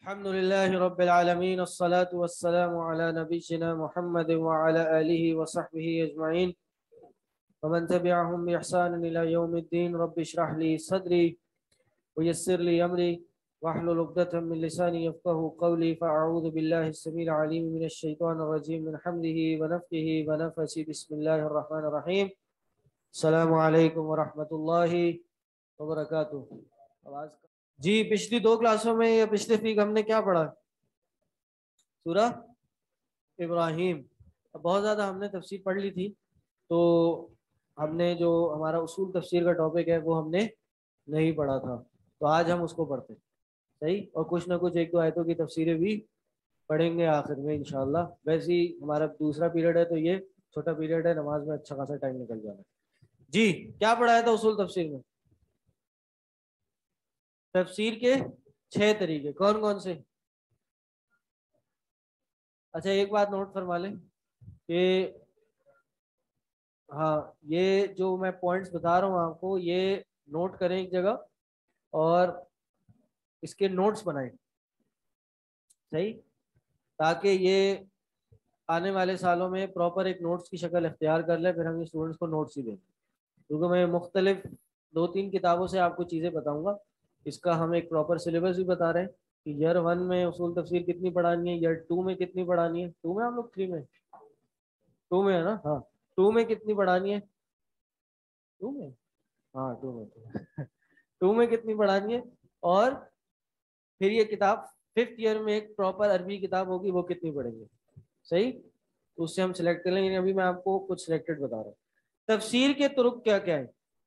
الحمد لله رب العالمين الصلاة والسلام على نبينا محمد وعلى آله وصحبه أجمعين ومن تبعهم بإحسان إلى يوم الدين. رب اشرح لي صدري ويسر لي أمري واحلل عقدة من لساني يفقهوا قولي. فأعوذ بالله السميع العليم من الشيطان الرجيم من حمده ونفخه ونفثه. بسم الله الرحمن الرحيم. السلام علیکم ورحمۃ اللہ وبرکاتہ. جی پچھلی دو کلاسوں میں یا پچھلے ویک ہم نے کیا پڑھا؟ سورہ ابراہیم. بہت زیادہ ہم نے تفسیر پڑھ لی تھی، تو ہم نے جو ہمارا اصول تفسیر کا ٹاپک ہے وہ ہم نے نہیں پڑھا تھا، تو آج ہم اس کو پڑھتے ہیں. صحیح، اور کچھ نہ کچھ ایک دو آیتوں کی تفسیریں بھی پڑھیں گے آخر میں انشاءاللہ. ویسے ہی ہمارا دوسرا پیریڈ ہے تو یہ چھوٹا پیریڈ ہے، نماز میں اچھا خاصا ٹائم نکل جانا ہے. جی کیا پڑھایا تھا اصول تفسیر میں؟ تفسیر کے 6 طریقے. کون کون سے؟ اچھا ایک بات نوٹ فرما لیں کہ ہاں یہ جو میں پوائنٹس بتا رہا ہوں آپ کو، یہ نوٹ کریں ایک جگہ اور اس کے نوٹس بنائیں. صحیح، تاکہ یہ آنے والے سالوں میں پراپر ایک نوٹس کی شکل اختیار کر لیں. پھر ہم اسٹوڈنٹس کو نوٹس ہی دیں گے، کیونکہ میں مختلف 2-3 کتابوں سے آپ کو چیزیں بتاؤں گا. اس کا ہم ایک پراپر سلیبس بھی بتا رہے ہیں کہ ایئر 1 میں اصول تفسیر کتنی پڑھانی ہے، ایئر 2 میں کتنی پڑھانی ہے. 2 میں ہم لوگ 3 میں 2 میں ہے نا؟ ہاں 2 میں کتنی پڑھانی ہے؟ 2 میں ہاں 2 میں 2 میں کتنی پڑھانی ہے. اور پھر یہ کتاب 5th ایئر میں ایک پراپر عربی کتاب ہوگی، وہ کتنی پڑھیں گے. صحیح، تو اس سے ہم سلیکٹ کر لیں گے. ابھی میں آپ کو کچھ سلیکٹڈ بتا رہا ہوں. تفسیر کے طرق کیا کیا ہے؟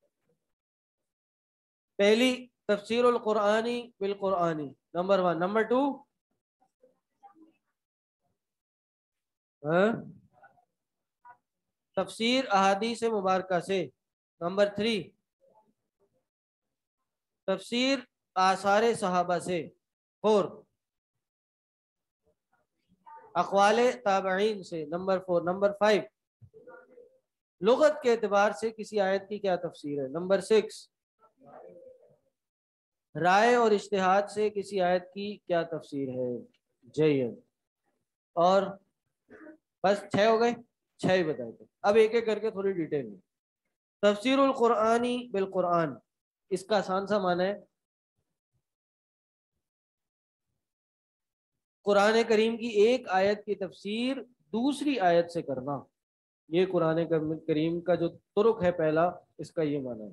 پہلی، تفسیر القرآنی بالقرآنی، نمبر 1. نمبر 2، تفسیر احادیث مبارکہ سے. نمبر 3، تفسیر آثار صحابہ سے. 4، اقوال تابعین سے. نمبر 4. نمبر 5، لغت کے اعتبار سے کسی آیت کی کیا تفسیر ہے. نمبر 6، رائے اور اجتہاد سے کسی آیت کی کیا تفسیر ہے. جید. اور بس 6 ہو گئے، 6 ہی بتائے تھے. اب ایک ایک کر کے تھوڑی ڈیٹیل میں. تفسیر القرآنی بالقرآن، اس کا آسان سا معنی ہے قرآن کریم کی ایک آیت کی تفسیر دوسری آیت سے کرنا. یہ قرآن کریم کا جو طرق ہے پہلا، اس کا یہ معنی ہے.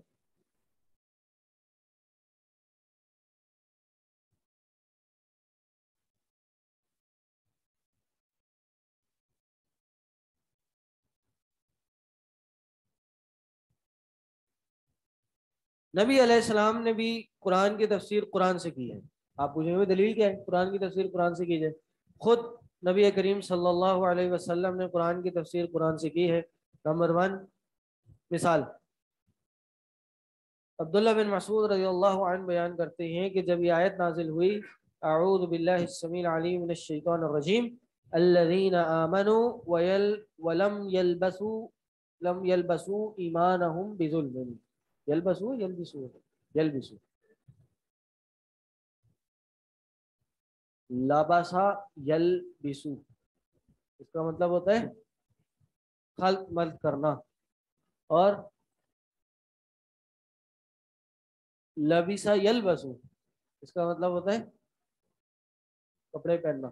نبی علیہ السلام نے بھی قرآن کی تفسیر قرآن سے کی ہے. آپ پوچھیں گے دلیل کیا ہے قرآن کی تفسیر قرآن سے کی جائے؟ خود نبی کریم صلی اللہ علیہ وسلم نے قرآن کی تفسیر قرآن سے کی ہے. نمبر 1 مثال، عبداللہ بن مسعود رضی اللہ عنہ بیان کرتے ہیں کہ جب یہ آیت نازل ہوئی، اعوذ باللہ السمیع العلیم من الشیطان الرجیم الذین آمنوا ولم یلبسوا ایمانہم بظلم. یلبسوا لبسا یلبسو، اس کا مطلب ہوتا ہے خلط ملط کرنا. اور لبسا یلبسو، اس کا مطلب ہوتا ہے کپڑے پہننا.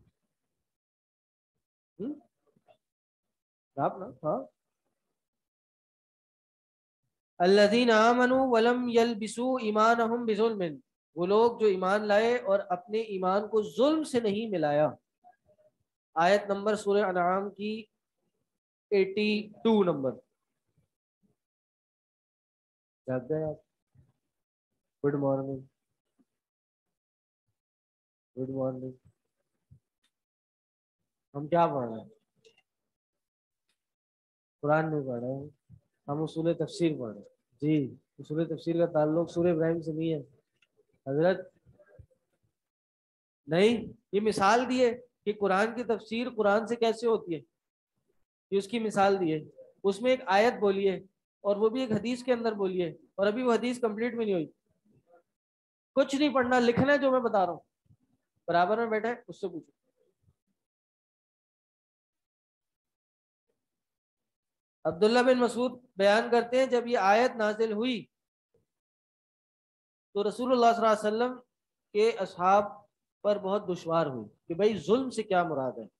آپ نا ہاں، الذین آمنوا ولم یلبسوا ایمانہم بظلم، وہ لوگ جو ایمان لائے اور اپنے ایمان کو ظلم سے نہیں ملایا. آیت نمبر سورہ انعام کی 82 نمبر. جاگ گئے آپ؟ Good morning, good morning. ہم کیا پڑھ رہے ہیں؟ قرآن نہیں پڑھ رہے ہیں، ہم اصول تفسیر پڑھ رہے ہیں. جی اصول تفسیر کا تعلق سورہ ابراہیم سے نہیں ہے حضرت. نہیں، یہ مثال دی ہے کہ قرآن کی تفسیر قرآن سے کیسے ہوتی ہے، یہ اس کی مثال دی ہے. اس میں ایک آیت بولی ہے اور وہ بھی ایک حدیث کے اندر بولی ہے، اور ابھی وہ حدیث کمپلیٹ بھی نہیں ہوئی. کچھ نہیں پڑھنا، لکھنا ہے جو میں بتا رہا ہوں. برابر میں بیٹھا ہے اس سے پوچھو. عبداللہ بن مسعود بیان کرتے ہیں جب یہ آیت نازل ہوئی تو رسول اللہ صلی اللہ علیہ وسلم کے اصحاب پر بہت دشوار ہوئی کہ بھئی ظلم سے کیا مراد ہے،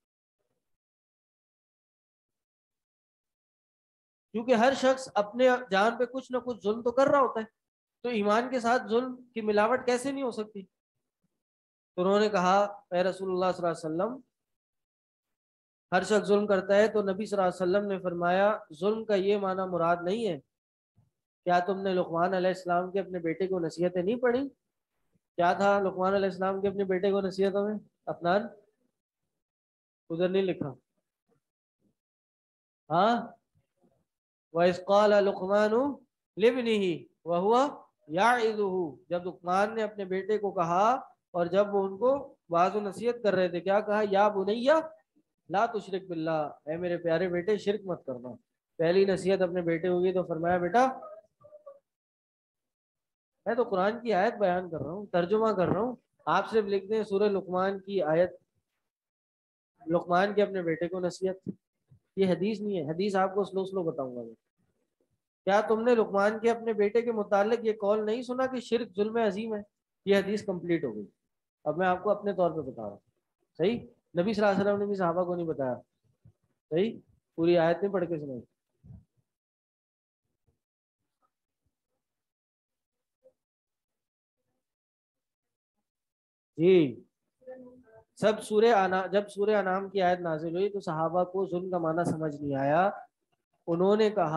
کیونکہ ہر شخص اپنے جان پہ کچھ نہ کچھ ظلم تو کر رہا ہوتا ہے، تو ایمان کے ساتھ ظلم کی ملاوٹ کیسے نہیں ہو سکتی. تو انہوں نے کہا اے رسول اللہ صلی اللہ علیہ وسلم ہر شخص ظلم کرتا ہے. تو نبی صلی اللہ علیہ وسلم نے فرمایا ظلم کا یہ معنی مراد نہیں ہے. کیا تم نے لقمان علیہ السلام کے اپنے بیٹے کو نصیحتیں نہیں پڑھی؟ کیا تھا لقمان علیہ السلام کے اپنے بیٹے کو نصیحتوں میں؟ افنان ادھر نہیں لکھا. ہاں وَإِذْ قَالَ لُقْمَانُ لِابْنِهِ وَهُوَ يَعِظُهُ، جب لقمان نے اپنے بیٹے کو کہا اور جب وہ ان کو واعظ و نصیحت کر رہے تھے، کیا کہا؟ یا بنیا لا تشرک باللہ، اے میرے پیارے بیٹے شرک مت کرنا. پہلی نصیحت اپنے بیٹے ہوئی تو فرمایا بیٹا، میں تو قرآن کی آیت بیان کر رہا ہوں، ترجمہ کر رہا ہوں، آپ صرف لکھ دیں سورہ لقمان کی آیت، لقمان کے اپنے بیٹے کو نصیحت. یہ حدیث نہیں ہے، حدیث آپ کو سلو سلو بتاؤں گا میں. کیا تم نے لقمان کے اپنے بیٹے کے متعلق یہ قول نہیں سنا کہ شرک ظلم عظیم ہے؟ یہ حدیث کمپلیٹ ہو گئی. اب میں آپ کو اپنے طور پہ بتا رہا ہوں. صحیح، نبی صلی اللہ علیہ وسلم نے بھی صحابہ کو نہیں بتایا. صحیح، پوری آیت نہیں پڑھ کے سنائی. جی جب سورہ انعام کی آیت نازل ہوئی تو صحابہ کو ظلم کا معنی سمجھ نہیں آیا. انہوں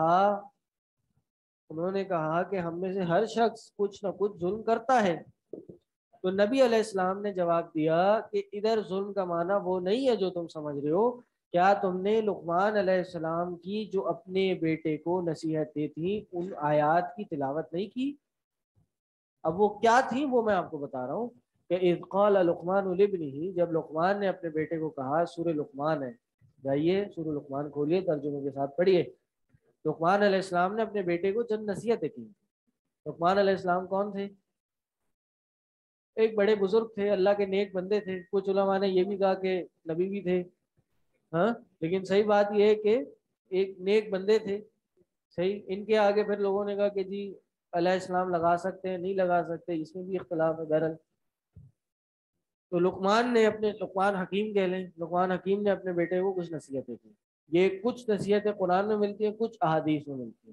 نے کہا کہ ہم میں سے ہر شخص کچھ نہ کچھ ظلم کرتا ہے. تو نبی علیہ السلام نے جواب دیا کہ ادھر ظلم کا معنی وہ نہیں ہے جو تم سمجھ رہے ہو. کیا تم نے لقمان علیہ السلام کی جو اپنے بیٹے کو نصیحتیں تھیں ان آیات کی تلاوت نہیں کی؟ اب وہ کیا تھیں وہ میں آپ کو بتا رہا ہوں کہ اذ قال لقمان لابنہ، جب لقمان نے اپنے بیٹے کو کہا. سورہ لقمان ہے، جائیے سورہ لقمان کھولیے، ترجمے کے ساتھ پڑھیے. لقمان علیہ السلام نے اپنے بیٹے کو چند نصیحتیں کی. لقمان علیہ السلام کون تھے؟ ایک بڑے بزرگ تھے، اللہ کے نیک بندے تھے. کچھ علماء نے یہ بھی کہا کہ نبی بھی تھے، ہاں، لیکن صحیح بات یہ ہے کہ ایک نیک بندے تھے. صحیح، ان کے آگے پھر لوگوں نے کہا کہ جی علیہ السلام لگا سکتے ہیں نہیں لگا سکتے، اس میں بھی اختلاف ہے. بہرحال تو لقمان حکیم کہہ لیں، لقمان حکیم نے اپنے بیٹے کو کچھ نصیحتیں کی. یہ کچھ نصیحتیں قرآن میں ملتی ہیں، کچھ احادیث میں ملتی ہیں.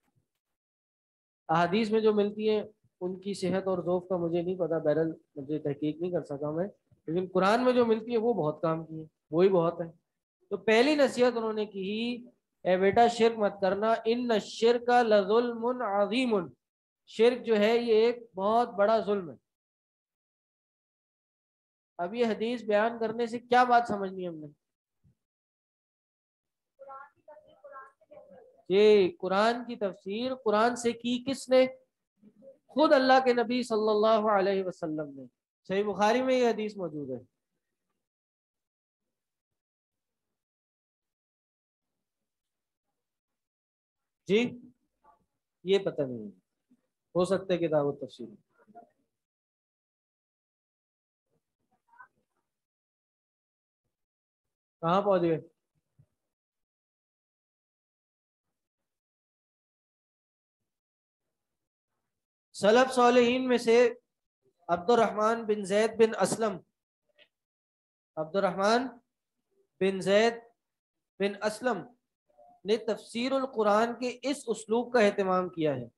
احادیث میں جو ملتی ہیں ان کی صحت اور ذوق کا مجھے نہیں پتا، بہرحال مجھے تحقیق نہیں کر سکا میں، لیکن قرآن میں جو ملتی ہے وہ بہت کام کی ہے، وہی بہت ہے. تو پہلی نصیحت انہوں نے کی، اے بیٹا شرک مت کرنا، ان الشرک لظلم عظیم، شرک جو ہے یہ ایک بہت بڑا ظلم ہے. اب یہ حدیث بیان کرنے سے کیا بات سمجھنی ہے ہم نے؟ یہ قرآن کی تفسیر قرآن سے کی کس نے؟ خود اللہ کے نبی صلی اللہ علیہ وسلم نے. صحیح بخاری میں یہ حدیث موجود ہے. جی یہ پتہ نہیں، ہو سکتا ہے کتاب و تفسیر. کہاں پہنچ گئے؟ سلف صالحین میں سے عبد الرحمن بن زید بن اسلم، عبد الرحمن بن زید بن اسلم نے تفسیر القرآن کے اس اسلوب کا اہتمام کیا ہے.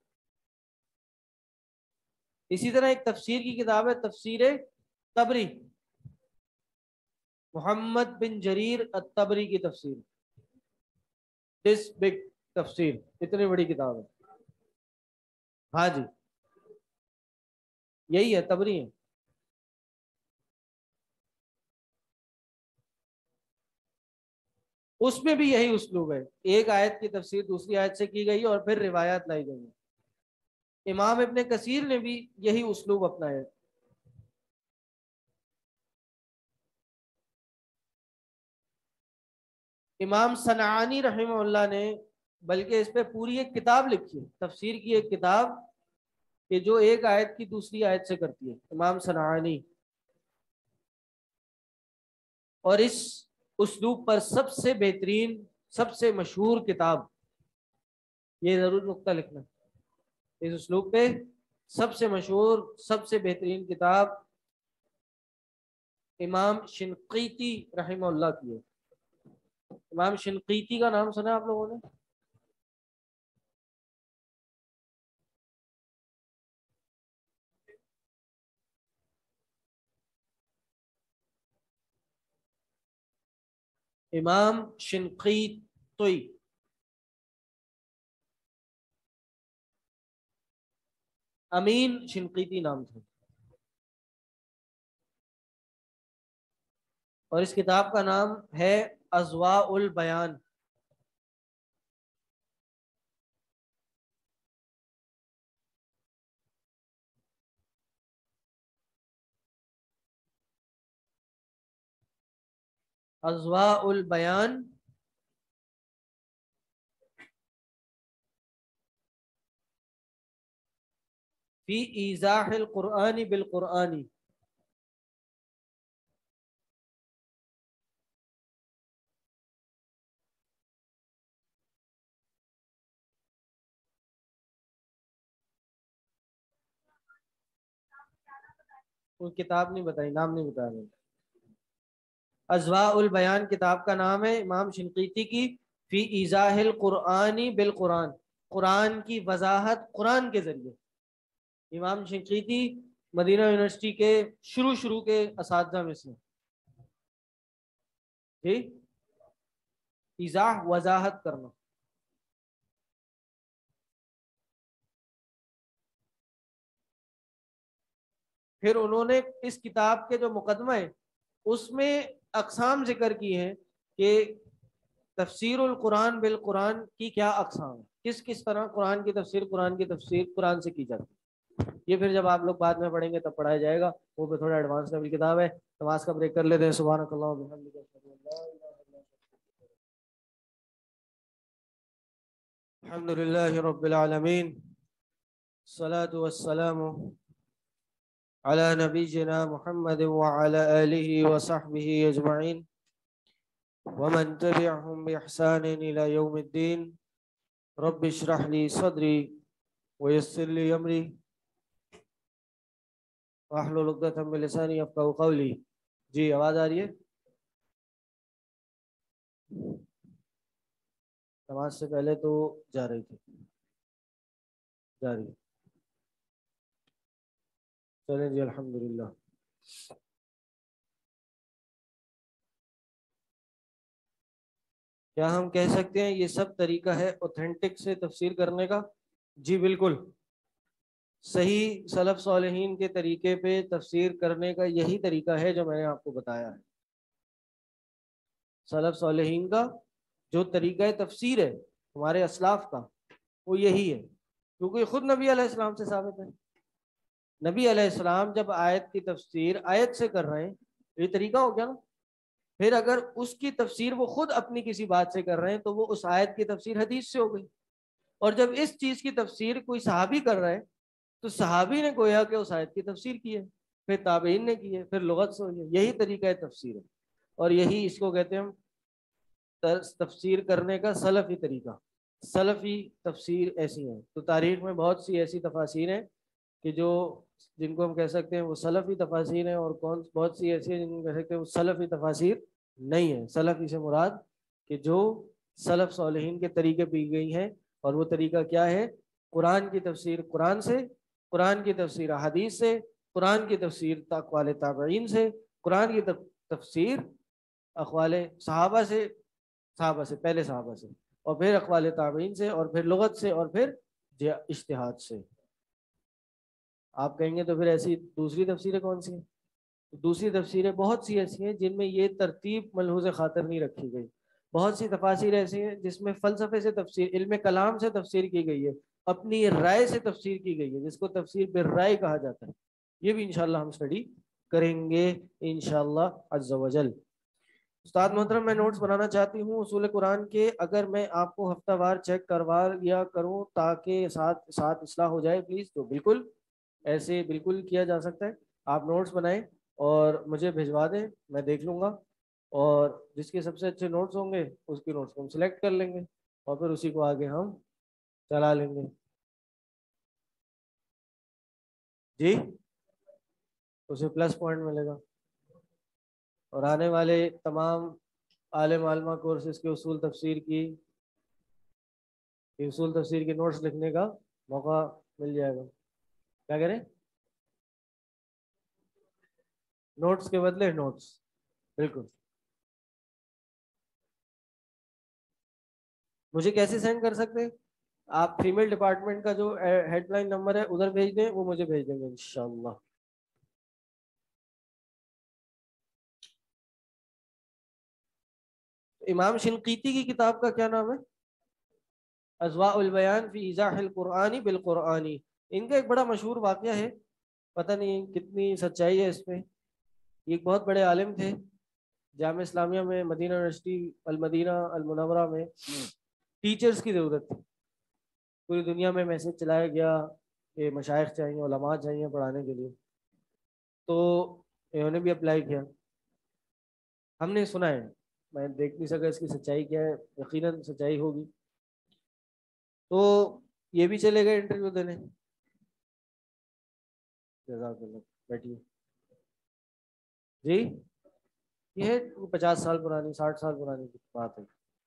اسی طرح ایک تفسیر کی کتاب ہے تفسیر طبری، محمد بن جریر الطبری کی تفسیر، دس بگ تفسیر، اتنی بڑی کتاب ہے. ہاں جی یہی ہے، طبری ہے. اس میں بھی یہی اسلوب ہے، ایک آیت کی تفسیر دوسری آیت سے کی گئی اور پھر روایات لائی گئی. امام ابن کثیر نے بھی یہی اسلوب اپنایا. امام صنعانی رحمہ اللہ نے بلکہ اس پہ پوری ایک کتاب لکھی ہے، تفسیر کی ایک کتاب کہ جو ایک آیت کی دوسری آیت سے کرتی ہے. امام صنعانی اور اس اسلوب پر سب سے بہترین سب سے مشہور کتاب، یہ ضرور نقطہ لکھنا، اس اسلوب پہ سب سے مشہور سب سے بہترین کتاب امام شنقیطی رحمہ اللہ کی ہے۔ امام شنقیطی کا نام سنا آپ لوگوں نے؟ امام شنقیطی، امین شنقیطی نام تھا، اور اس کتاب کا نام ہے اضواء البیان۔ اضواء البیان فی ایضاح القرآن بالقرآن۔ وہ کتاب نہیں بتائی، نام نہیں بتایا میں نے۔ اضواء البیان کتاب کا نام ہے امام شنقیطی کی، فی ایضاح القرآن بالقرآن، قرآن کی وضاحت قرآن کے ذریعے۔ امام شنقیطی مدینہ یونیورسٹی کے شروع کے اساتذہ میں سے، جی، ایضاح وضاحت کرنا۔ پھر انہوں نے اس کتاب کے جو مقدمہ ہے اس میں اقسام ذکر کی ہیں کہ تفسیر القرآن بالقرآن کی کیا اقسام ہے، کس طرح قرآن کی تفسیر قرآن سے کی جاتی ہے۔ یہ پھر جب آپ لوگ بعد میں پڑھیں گے تب پڑھایا جائے گا، وہ پہ تھوڑا ایڈوانس لیول کتاب ہے۔ نماز کا بریک کر لیتے ہیں۔ سبحانک اللہم و بحمدک، اشہد ان لا الہ الا انت، الحمد للہ رب العالمین، الصلاة والسلام على نبينا محمد وعلى آله وصحبه أجمعين ومن تبعهم بإحسان إلى يوم الدين، رب اشرح لي صدري ويسر لي أمري واحلل عقدة من لساني يفقهوا قولي۔ جی آواز آ رہی ہے؟ نماز سے پہلے تو جا رہی تھی، جا رہی ہے، چلیں جی الحمدللہ۔ کیا ہم کہہ سکتے ہیں یہ سب طریقہ ہے اوتھینٹک سے تفسیر کرنے کا؟ جی بالکل، صحیح سلف صالحین کے طریقے پہ تفسیر کرنے کا یہی طریقہ ہے جو میں نے آپ کو بتایا ہے۔ سلف صالحین کا جو طریقہ تفسیر ہے ہمارے اسلاف کا، وہ یہی ہے، کیونکہ خود نبی علیہ السلام سے ثابت ہے۔ نبی علیہ السلام جب آیت کی تفسیر آیت سے کر رہے ہیں، یہ طریقہ ہو گیا نا۔ پھر اگر اس کی تفسیر وہ خود اپنی کسی بات سے کر رہے ہیں تو وہ اس آیت کی تفسیر حدیث سے ہو گئی، اور جب اس چیز کی تفسیر کوئی صحابی کر رہا ہے تو صحابی نے گویا کہ اس آیت کی تفسیر کی ہے، پھر تابعین نے کی ہے، پھر لغت سے ہوئی ہے۔ یہی طریقہ تفسیر ہے، اور یہی اس کو کہتے ہیں ہم تفسیر کرنے کا سلفی طریقہ۔ سلفی تفسیر ایسی ہیں، تو تاریخ میں بہت سی ایسی تفاسیر ہیں کہ جن کو ہم کہہ سکتے ہیں وہ سلفی تفاسیر ہیں، اور بہت سی ایسی ہیں جن کو کہہ سکتے ہیں وہ سلفی تفاسیر نہیں ہیں۔ سلفی سے مراد کہ جو سلف صالحین کے طریقے پی گئی ہیں، اور وہ طریقہ کیا ہے؟ قرآن کی تفسیر قرآن سے، قرآن کی تفسیر احادیث سے، قرآن کی تفسیر اقوال تابعین سے، قرآن کی تفسیر اقوال صحابہ سے، پہلے صحابہ سے، اور پھر اقوال تابعین سے، اور پھر لغت سے، اور پھر اجتہاد سے۔ آپ کہیں گے تو پھر ایسی دوسری تفسیریں کون سی ہیں؟ دوسری تفسیریں بہت سی ایسی ہیں جن میں یہ ترتیب ملحوظ خاطر نہیں رکھی گئی۔ بہت سی تفاسیر ایسی ہیں جس میں فلسفے سے تفسیر، علم کلام سے تفسیر کی گئی ہے، اپنی رائے سے تفسیر کی گئی ہے، جس کو تفسیر بالرائے کہا جاتا ہے۔ یہ بھی انشاءاللہ ہم اسٹڈی کریں گے انشاءاللہ عز و جل۔ استاد محترم، میں نوٹس بنانا چاہتی ہوں اصول قرآن کے، اگر میں آپ کو ہفتہ وار چیک کروا یا کروں تاکہ ساتھ اصلاح ہو جائے پلیز، تو بالکل ایسے بالکل کیا جا سکتا ہے۔ آپ نوٹس بنائیں اور مجھے بھجوا دیں، میں دیکھ لوں گا اور جس کے سب سے اچھے نوٹس ہوں گے اس کے نوٹس کو ہم سلیکٹ کر لیں گے اور پھر اسی کو آگے ہم چلا لیں گے جی، اسے پلس پوائنٹ ملے گا. اور آنے والے تمام عالم عالمہ کورسز کے اصول تفسیر کے نوٹس لکھنے کا موقع مل جائے گا. کیا کریں؟ نوٹس کے بدلے نوٹس. بالکل. مجھے کیسے سینڈ کر سکتے ہیں؟ آپ فیمیل ڈپارٹمنٹ کا جو ہیڈ لائن نمبر ہے ادھر بھیج دیں، وہ مجھے بھیج دیں گے انشاءاللہ. امام شنقیطی کی کتاب کا کیا نام ہے؟ اضواء البیان فی ایضاح القرآن بالقرآن. ان کا ایک بڑا مشہور واقعہ ہے، پتہ نہیں کتنی سچائی ہے اس میں. یہ ایک بہت بڑے عالم تھے، جامعہ اسلامیہ میں مدینہ یونیورسٹی المدینہ المنورہ میں ٹیچرز کی ضرورت تھی. پوری دنیا میں میسج چلایا گیا کہ مشائخ چاہیے، علماء چاہیے پڑھانے کے لیے. تو انہوں نے بھی اپلائی کیا. ہم نے سنا ہے، میں دیکھ نہیں سکا اس کی سچائی کیا ہے، یقیناً سچائی ہوگی. تو یہ بھی چلے گئے انٹرویو دینے. جزاک اللہ. بیٹھیے جی. یہ ہے 50 سال پرانی 60 سال پرانی بات ہے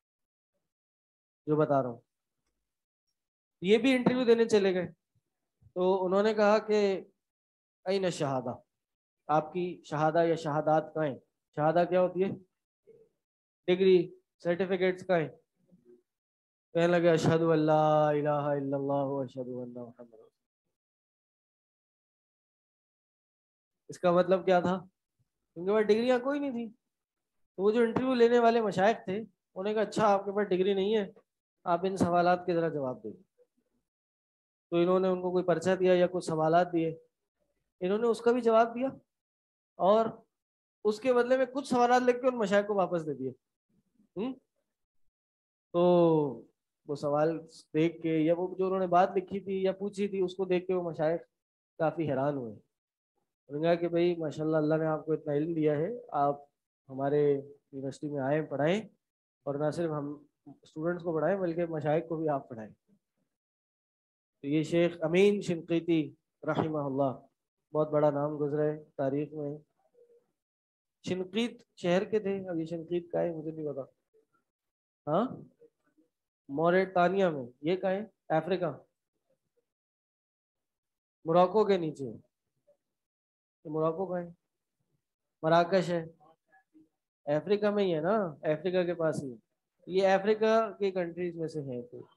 جو بتا رہا ہوں. یہ بھی انٹرویو دینے چلے گئے. تو انہوں نے کہا کہ این شہادہ، آپ کی شہادہ یا شہادات کہاں ہیں؟ شہادہ کیا ہوتی ہے؟ ڈگری، سرٹیفکیٹس کہاں ہیں؟ کہنے لگے اشہد ان لا الہ الا اللہ و اشہد ان محمد. اس کا مطلب کیا تھا؟ ان کے پاس ڈگریاں کوئی نہیں تھی. تو وہ جو انٹرویو لینے والے مشائخ تھے انہوں نے کہا اچھا آپ کے پاس ڈگری نہیں ہے، آپ ان سوالات کے ذرا جواب دیں. تو انہوں نے ان کو کوئی پرچہ دیا یا کچھ سوالات دیے، انہوں نے اس کا بھی جواب دیا اور اس کے بدلے میں کچھ سوالات لکھ کے ان مشائخ کو واپس دے دیے. تو وہ سوال دیکھ کے یا وہ جو انہوں نے بات لکھی تھی یا پوچھی تھی اس کو دیکھ کے وہ مشائخ کافی حیران ہوئے. انہوں نے کہا کہ بھائی ماشاء اللہ اللہ نے آپ کو اتنا علم دیا ہے، آپ ہمارے یونیورسٹی میں آئیں پڑھائیں، اور نہ صرف ہم اسٹوڈنٹس کو پڑھائیں بلکہ مشائخ کو بھی آپ پڑھائیں. تو یہ شیخ امین شنقیطی رحمہ اللہ، بہت بڑا نام گزرا ہے تاریخ میں. شنقیط شہر کے تھے، اب یہ شنقیط کا ہے مجھے نہیں پتا. ہاں، موریٹانیہ میں. یہ کہاں ہے؟ افریقہ، موراکو کے نیچے. موراکو کہاں ہے؟ مراکش ہے، افریقہ میں ہی ہے نا، افریقہ کے پاس ہی. یہ افریقہ کی کنٹریز میں سے ہے. تو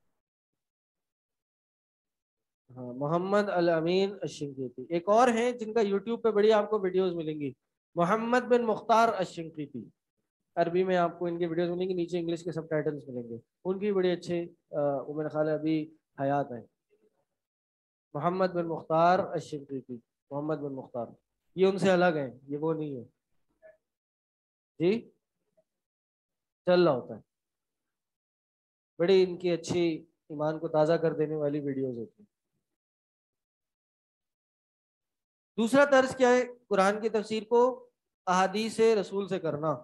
ہاں، محمد الامین الشنقیطی. ایک اور ہیں جن کا یوٹیوب پہ بڑی آپ کو ویڈیوز ملیں گی، محمد بن مختار الشنقیطی. عربی میں آپ کو ان کی ویڈیوز ملیں گی، نیچے انگلش کے سب ٹائٹلز ملیں گے. ان کی بڑے اچھے وہ میرا خیال ہے ابھی حیات ہیں. محمد بن مختار الشنقیطی، محمد بن مختار. یہ ان سے الگ ہیں، یہ وہ نہیں ہے. جی، چل رہا ہوتا ہے. بڑی ان کی اچھی ایمان کو تازہ کر دینے والی ویڈیوز ہوتی ہیں. دوسرا طرز کیا ہے؟ قرآن کی تفسیر کو احادیث رسول سے کرنا.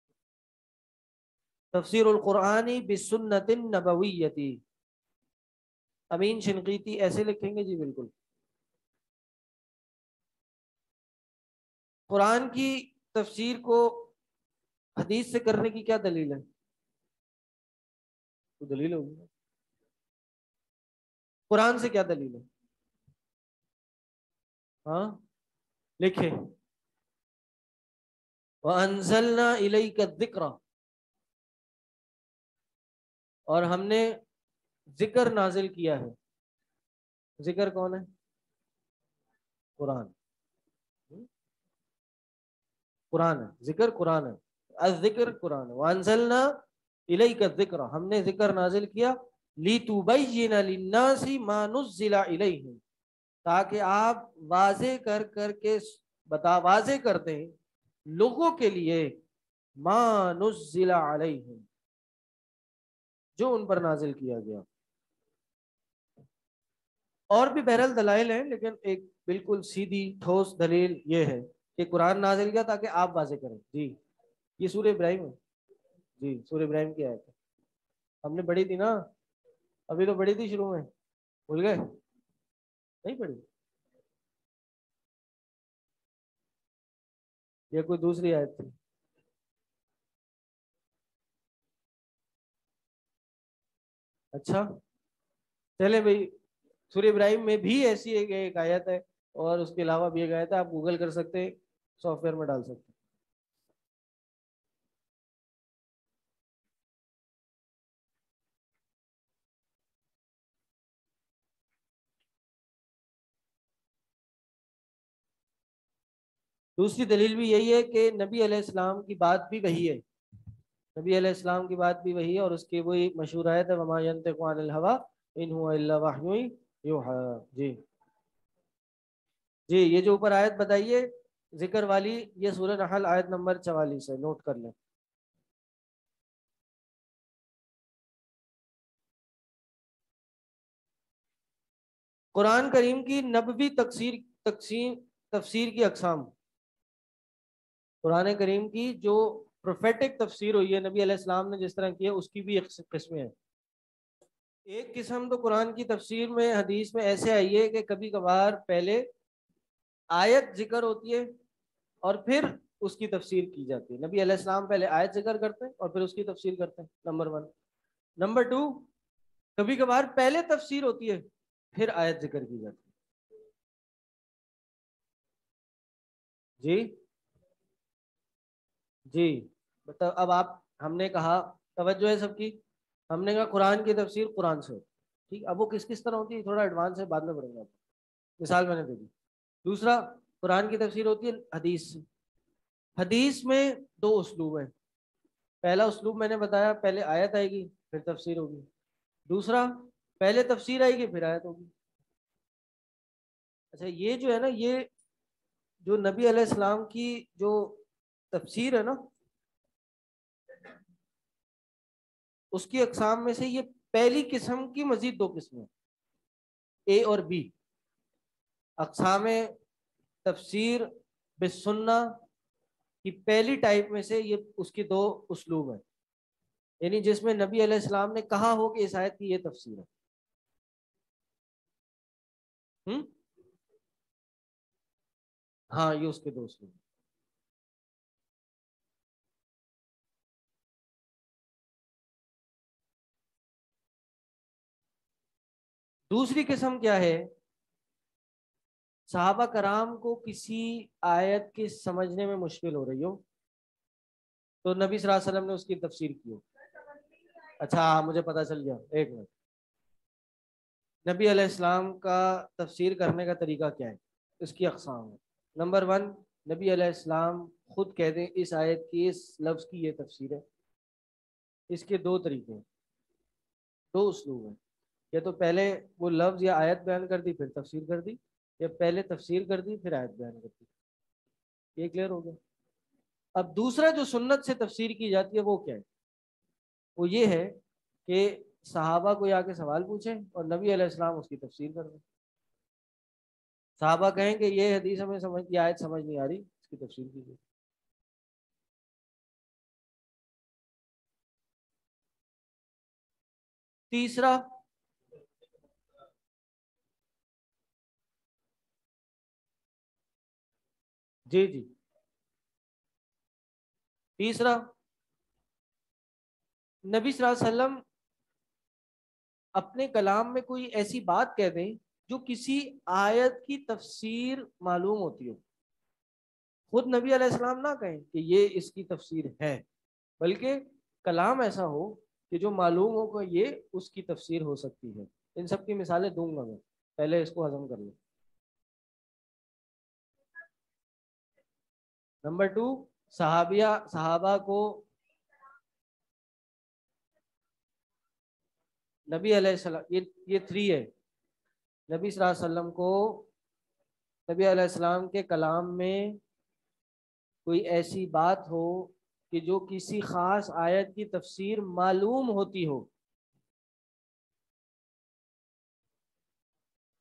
تفسیر القرآن بسنت نبویتی. امین شنقیطی ایسے لکھیں گے جی. بالکل. قرآن کی تفسیر کو حدیث سے کرنے کی کیا دلیل ہے؟ تو دلیل ہوگی. قرآن سے کیا دلیل ہے؟ ہاں لکھے. وَأَنزَلْنَا إِلَيْكَ الذِّكْرَ، اور ہم نے ذکر نازل کیا ہے. ذکر کون ہے؟ قرآن. قرآن ہے ذکر، قرآن ہے. الذکر قرآن ہے. وَأَنزَلْنَا إِلَيْكَ الذِّكْرَ، ہم نے ذکر نازل کیا. لِتُبَيِّنَ لِلنَّاسِ مَا نُزِّلَ إِلَيْهِمْ، تاکہ آپ واضح کر کر کے واضح کر دیں لوگوں کے لیے ما نزل علیہم، جو ان پر نازل کیا گیا. اور بھی بہرحال دلائل ہیں، لیکن ایک بالکل سیدھی ٹھوس دلیل یہ ہے کہ قرآن نازل کیا تاکہ آپ واضح کریں. جی یہ سورہ ابراہیم ہے جی، سورہ ابراہیم کی آیت ہے، ہم نے پڑھی تھی نا، ابھی تو پڑھی تھی شروع میں، بھول گئے؟ نہیں پڑھی؟ یا کوئی دوسری آیت تھی؟ اچھا چلے بھائی، سورہ ابراہیم میں بھی ایسی ایک آیت ہے، اور اس کے علاوہ بھی ایک آیت ہے، آپ گوگل کر سکتے ہیں، سافٹ ویئر میں ڈال سکتے ہیں۔ دوسری دلیل بھی یہی ہے کہ نبی علیہ السلام کی بات بھی وہی ہے، نبی علیہ السلام کی بات بھی وہی ہے، اور اس کی وہی مشہور آیت ہے وما ينطق عن الهوى ان هو الا وحی یوحی۔ جی جی، یہ جو اوپر آیت بتائیے ذکر والی، یہ سورہ نحل آیت نمبر 44 ہے، نوٹ کر لیں۔ قرآن کریم کی نبوی تفسیر کی اقسام، قرآن کریم کی جو پروفیٹک تفسیر ہوئی ہے نبی علیہ السلام نے جس طرح کی ہے، اس کی بھی قسمیں ہیں۔ ایک قسم تو قرآن کی تفسیر میں حدیث میں ایسے آئی ہے کہ کبھی کبھار پہلے آیت ذکر ہوتی ہے اور پھر اس کی تفسیر کی جاتی ہے، نبی علیہ السلام پہلے آیت ذکر کرتے ہیں اور پھر اس کی تفسیر کرتے ہیں، نمبر 1۔ نمبر 2، کبھی کبھار پہلے تفسیر ہوتی ہے پھر آیت ذکر کی جاتی ہے۔ جی جی، مطلب اب ہم نے کہا، توجہ ہے سب کی، ہم نے کہا قرآن کی تفسیر قرآن سے ہوتی ہے، ٹھیک، اب وہ کس کس طرح ہوتی ہے تھوڑا ایڈوانس ہے، بعد میں پڑھیں گے، مثال میں نے دے دی۔ دوسرا، قرآن کی تفسیر ہوتی ہے حدیث سے، حدیث میں دو اسلوب ہیں، پہلا اسلوب میں نے بتایا، پہلے آیت آئے گی پھر تفسیر ہوگی، دوسرا پہلے تفسیر آئے گی پھر آیت ہوگی۔ اچھا، یہ جو ہے نا، یہ جو نبی علیہ السلام کی جو تفسیر ہے نا، اس کی اقسام میں سے یہ پہلی قسم کی مزید دو قسمیں، اے اور بی، اقسام تفسیر بالسنہ کی پہلی ٹائپ میں سے، یہ اس کی دو اسلوب ہیں، یعنی جس میں نبی علیہ السلام نے کہا ہو کہ اس آیت کی یہ تفسیر ہے۔ ہاں، یہ اس کے دو اسلوب ہیں۔ دوسری قسم کیا ہے؟ صحابہ کرام کو کسی آیت کے سمجھنے میں مشکل ہو رہی ہو تو نبی صلی اللہ علیہ وسلم نے اس کی تفسیر کی ہو۔ اچھا مجھے پتا چل گیا، ایک منٹ، نبی علیہ السلام کا تفسیر کرنے کا طریقہ کیا ہے؟ اس کی اقسام ہے۔ نمبر 1، نبی علیہ السلام خود کہتے ہیں اس آیت کی، اس لفظ کی یہ تفسیر ہے۔ اس کے دو طریقے ہیں، دو اسلوب ہیں، یا تو پہلے وہ لفظ یا آیت بیان کر دی پھر تفسیر کر دی، یا پہلے تفسیر کر دی پھر آیت بیان کر دی۔ یہ کلیئر ہو گیا؟ اب دوسرا جو سنت سے تفسیر کی جاتی ہے وہ کیا ہے؟ وہ یہ ہے کہ صحابہ کو آ کے سوال پوچھیں اور نبی علیہ السلام اس کی تفسیر کر دیں، صحابہ کہیں کہ یہ حدیث ہمیں سمجھ، یہ آیت سمجھ نہیں آ رہی، اس کی تفسیر کیجیے۔ تیسرا، جی جی، تیسرا، نبی صلی اللہ علیہ وسلم اپنے کلام میں کوئی ایسی بات کہہ دیں جو کسی آیت کی تفسیر معلوم ہوتی ہو، خود نبی علیہ السلام نہ کہیں کہ یہ اس کی تفسیر ہے، بلکہ کلام ایسا ہو کہ جو معلوم ہو کہ یہ اس کی تفسیر ہو سکتی ہے۔ ان سب کی مثالیں دوں گا میں، پہلے اس کو ہضم کر لیں۔ نمبر 2، صحابہ کو نبی علیہ السلام، یہ 3 ہے، نبی صلی اللہ علیہ وسلم کو نبی علیہ السلام کے کلام میں کوئی ایسی بات ہو کہ جو کسی خاص آیت کی تفسیر معلوم ہوتی ہو،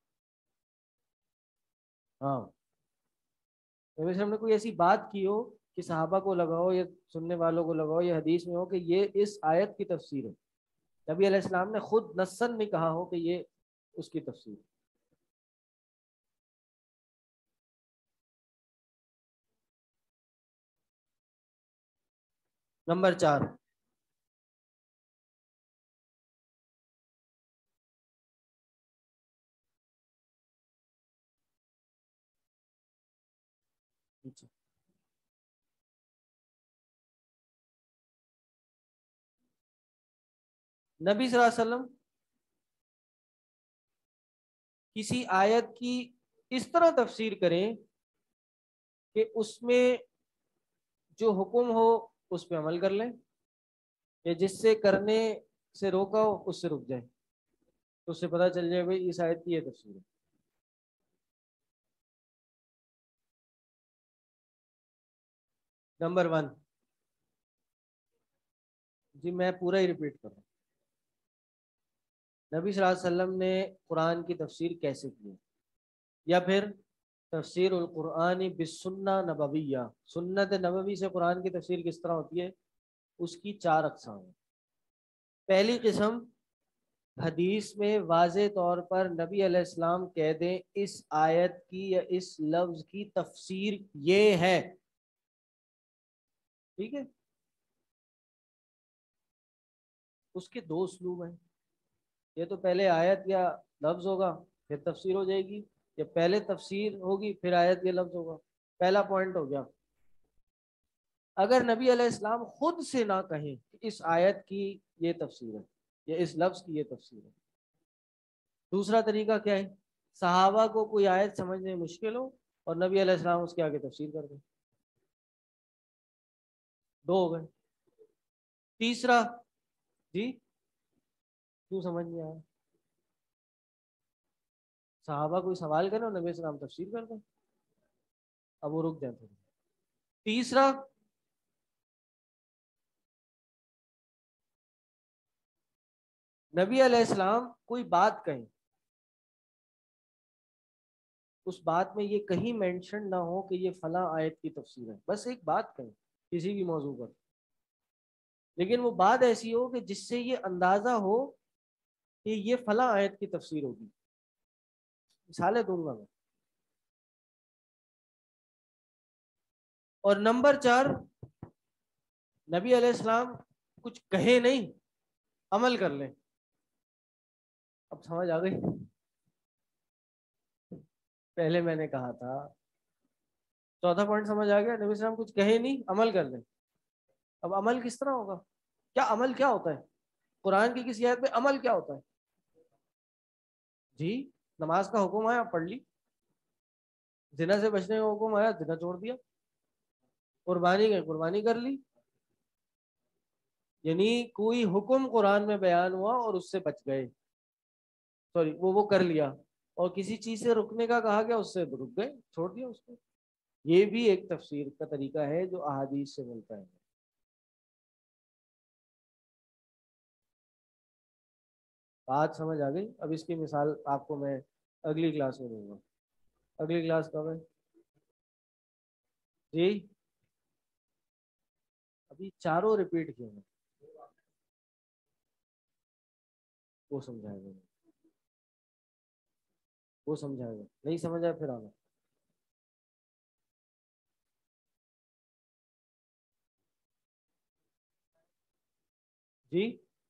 ہاں، نبی صلی اللہ علیہ وسلم نے کوئی ایسی بات کی ہو کہ صحابہ کو لگاؤ یا سننے والوں کو لگاؤ یا حدیث میں ہو کہ یہ اس آیت کی تفسیر ہے، نبی علیہ السلام نے خود نصاً نہیں کہا ہو کہ یہ اس کی تفسیر ہے۔ نمبر 4، نبی صلی اللہ علیہ وسلم کسی آیت کی اس طرح تفسیر کریں کہ اس میں جو حکم ہو اس پہ عمل کر لیں، یا جس سے کرنے سے روکا ہو اس سے رک جائیں، تو اس سے پتہ چل جائے بھائی اس آیت کی یہ تفسیر ہے۔ نمبر 1، جی میں پورا ہی ریپیٹ کر رہا ہوں، نبی صلی اللہ علیہ وسلم نے قرآن کی تفسیر کیسے کی، یا پھر تفسیر القرآن بالسنہ نبویہ، سنت نبوی سے قرآن کی تفسیر کس طرح ہوتی ہے، اس کی 4 اقسام ہیں۔ پہلی قسم، حدیث میں واضح طور پر نبی علیہ السلام کہہ دیں اس آیت کی یا اس لفظ کی تفسیر یہ ہے، ٹھیک ہے، اس کے 2 اسلوب ہیں، یہ تو پہلے آیت یا لفظ ہوگا پھر تفسیر ہو جائے گی، یا پہلے تفسیر ہوگی پھر آیت یا لفظ ہوگا۔ پہلا پوائنٹ ہو گیا، اگر نبی علیہ السلام خود سے نہ کہیں کہ اس آیت کی یہ تفسیر ہے یا اس لفظ کی یہ تفسیر ہے۔ دوسرا طریقہ کیا ہے، صحابہ کو کوئی آیت سمجھنے میں مشکل ہو اور نبی علیہ السلام اس کے آگے تفسیر کر دیں، 2 ہو گئے۔ تیسرا، جی کیوں سمجھ نہیں آیا، صحابہ کوئی سوال کرے اور نبی علیہ السلام تفسیر کر دیں، اب وہ رک جائیں تھوڑی۔ تیسرا، نبی علیہ السلام کوئی بات کہیں، اس بات میں یہ کہیں مینشن نہ ہو کہ یہ فلاں آیت کی تفسیر ہے، بس ایک بات کہیں کسی بھی موضوع پر، لیکن وہ بات ایسی ہو کہ جس سے یہ اندازہ ہو کہ یہ فلاں آیت کی تفسیر ہوگی۔ مثالیں دوں گا میں۔ اور نمبر 4، نبی علیہ السلام کچھ کہے نہیں، عمل کر لیں۔ اب سمجھ آ گئی؟ پہلے میں نے کہا تھا، چوتھا پوائنٹ سمجھ آ گیا، نبی السلام کچھ کہے نہیں، عمل کر لیں۔ اب عمل کس طرح ہوگا، کیا عمل کیا ہوتا ہے، قرآن کی کسی آیت میں عمل کیا ہوتا ہے؟ جی نماز کا حکم آیا پڑھ لی، زنا سے بچنے کا حکم آیا زنا چھوڑ دیا، قربانی گئے قربانی کر لی، یعنی کوئی حکم قرآن میں بیان ہوا اور اس سے بچ گئے، سوری وہ کر لیا، اور کسی چیز سے رکنے کا کہا گیا اس سے رک گئے، چھوڑ دیا اس کو۔ یہ بھی ایک تفسیر کا طریقہ ہے جو احادیث سے ملتا ہے۔ بات سمجھ آ گئی؟ اب اس کی مثال آپ کو میں اگلی کلاس میں دوں گا۔ اگلی کلاس کب ہے؟ جی ابھی چاروں ریپیٹ کیے ہیں، وہ سمجھائے گا، وہ سمجھائے گا، نہیں سمجھ آئے پھر آنا۔ جی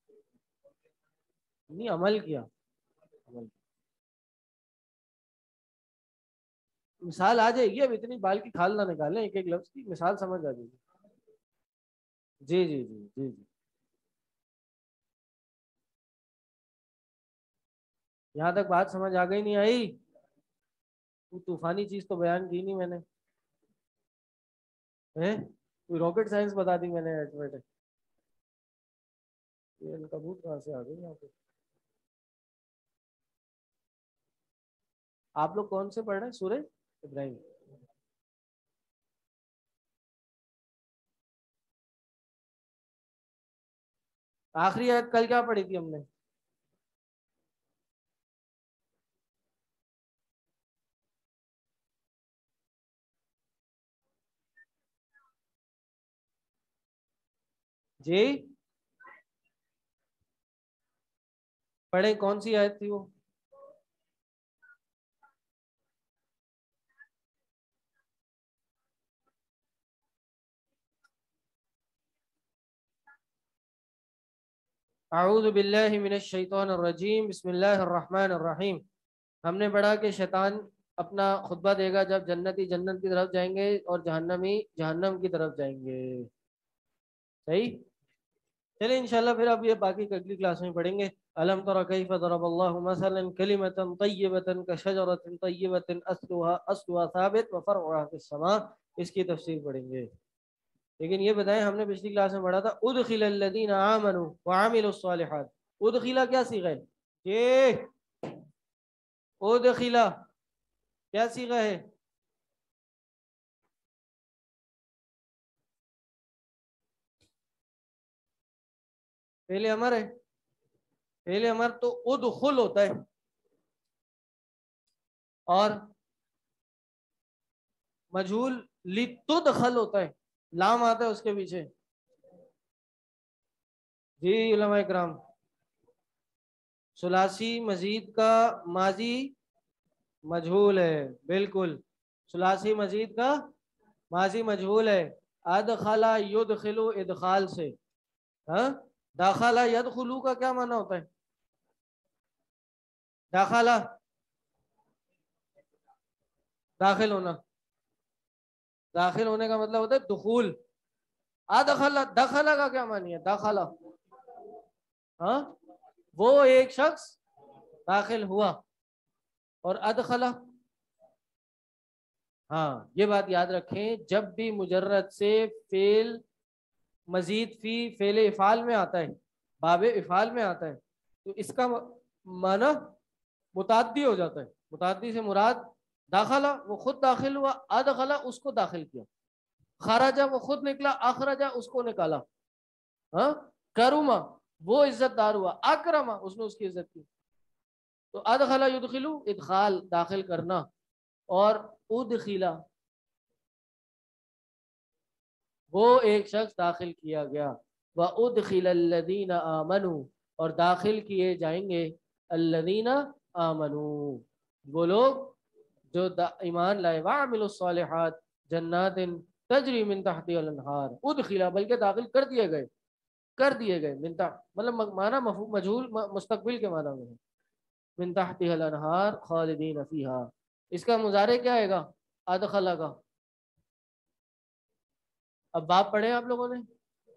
نہیں عمل کیا، عمل کیا۔ مثال آ جائے گی، اب اتنی بال کی کھال نہ نکالیں، ایک ایک لفظ کی مثال سمجھ آ جائے گی۔ جی جی جی جی جی، یہاں تک بات سمجھ آ گئی نہیں آئی؟ کوئی طوفانی چیز تو بیان کی نہیں میں نے، کوئی راکٹ سائنس بتا دی میں نے بیٹے، یہ کبوت کہاں سے آ گئی یہاں پہ؟ آپ لوگ کون سے پڑھ رہے ہیں، سورہ ابراہیم؟ آخری آیت کل کیا پڑھی تھی ہم نے؟ جی پڑھیں، کون سی آیت تھی وہ؟ اعوذ باللہ من الشیطان الرجیم، بسم اللہ الرحمن الرحیم۔ ہم نے پڑھا کہ شیطان اپنا خطبہ دے گا جب جنتی جنت کی طرف جائیں گے اور جہنمی جہنم کی طرف جائیں گے، صحیح؟ چلیں انشاءاللہ پھر اب یہ باقی اگلی کلاس میں پڑھیں گے۔ الم تر کیف ضرب اللہ مثلا کلمۃ طیبۃ کشجرۃ طیبۃ اصلها ثابت وفرعها فی السماء، اس کی تفسیر پڑھیں گے۔ لیکن یہ بتائیں، ہم نے پچھلی کلاس میں پڑھا تھا ادخل الذین آمنوا وعملوا الصالحات، ادخلا کیا صیغہ ہے؟ یہ ادخلا کیا صیغہ ہے؟ پہلے امر ہے، پہلے امر تو ادخل ہوتا ہے، اور مجھول لتدخل ہوتا ہے، لام آتا ہے اس کے پیچھے۔ جی علماء اکرام، ثلاثی مزید کا ماضی مجھول ہے، بالکل ثلاثی مزید کا ماضی مجھول ہے، ادخلا یدخلو ادخال سے۔ ہاں، داخلہ یدخلو کا کیا معنی ہوتا ہے؟ داخلہ داخل ہونا، داخل ہونے کا مطلب ہوتا ہے دخول۔ ادخلا، دخلا کا کیا معنی ہے؟ داخلہ، ہاں وہ ایک شخص داخل ہوا، اور ادخلا، ہاں یہ بات یاد رکھیں، جب بھی مجرد سے فعل مزید فی فعل افعال میں آتا ہے، باب افعال میں آتا ہے، تو اس کا معنی متعدی ہو جاتا ہے۔ متعدی سے مراد داخلہ، وہ خود داخل ہوا، ادخلہ اس کو داخل کیا، خرجہ وہ خود نکلا، اخرجہ اس کو نکالا، ہاں کرما وہ عزت دار ہوا، اکرما اس نے اس کی عزت کی۔ تو ادخلہ یدخلو ادخال داخل کرنا، اور ادخلا وہ ایک شخص داخل کیا گیا، وَأُدْخِلَ الَّذِينَ آمَنُوا اور داخل کیے جائیں گے الَّذِينَ آمَنُوا وہ لوگ جو ایمان لائے، وَعَمِلُوا الصَّالِحَاتِ جنات تجری من تحتها الانہار، ادخلا بلکہ داخل کر دیے گئے، کر دیے گئے، من تحت مطلب معنی مجہول مستقبل کے معنی میں ہے، من تحتها الانہار خالدین فیہا۔ اس کا مضارع کیا آئے گا؟ ادخلا کا۔ اب باب پڑھے آپ لوگوں نے؟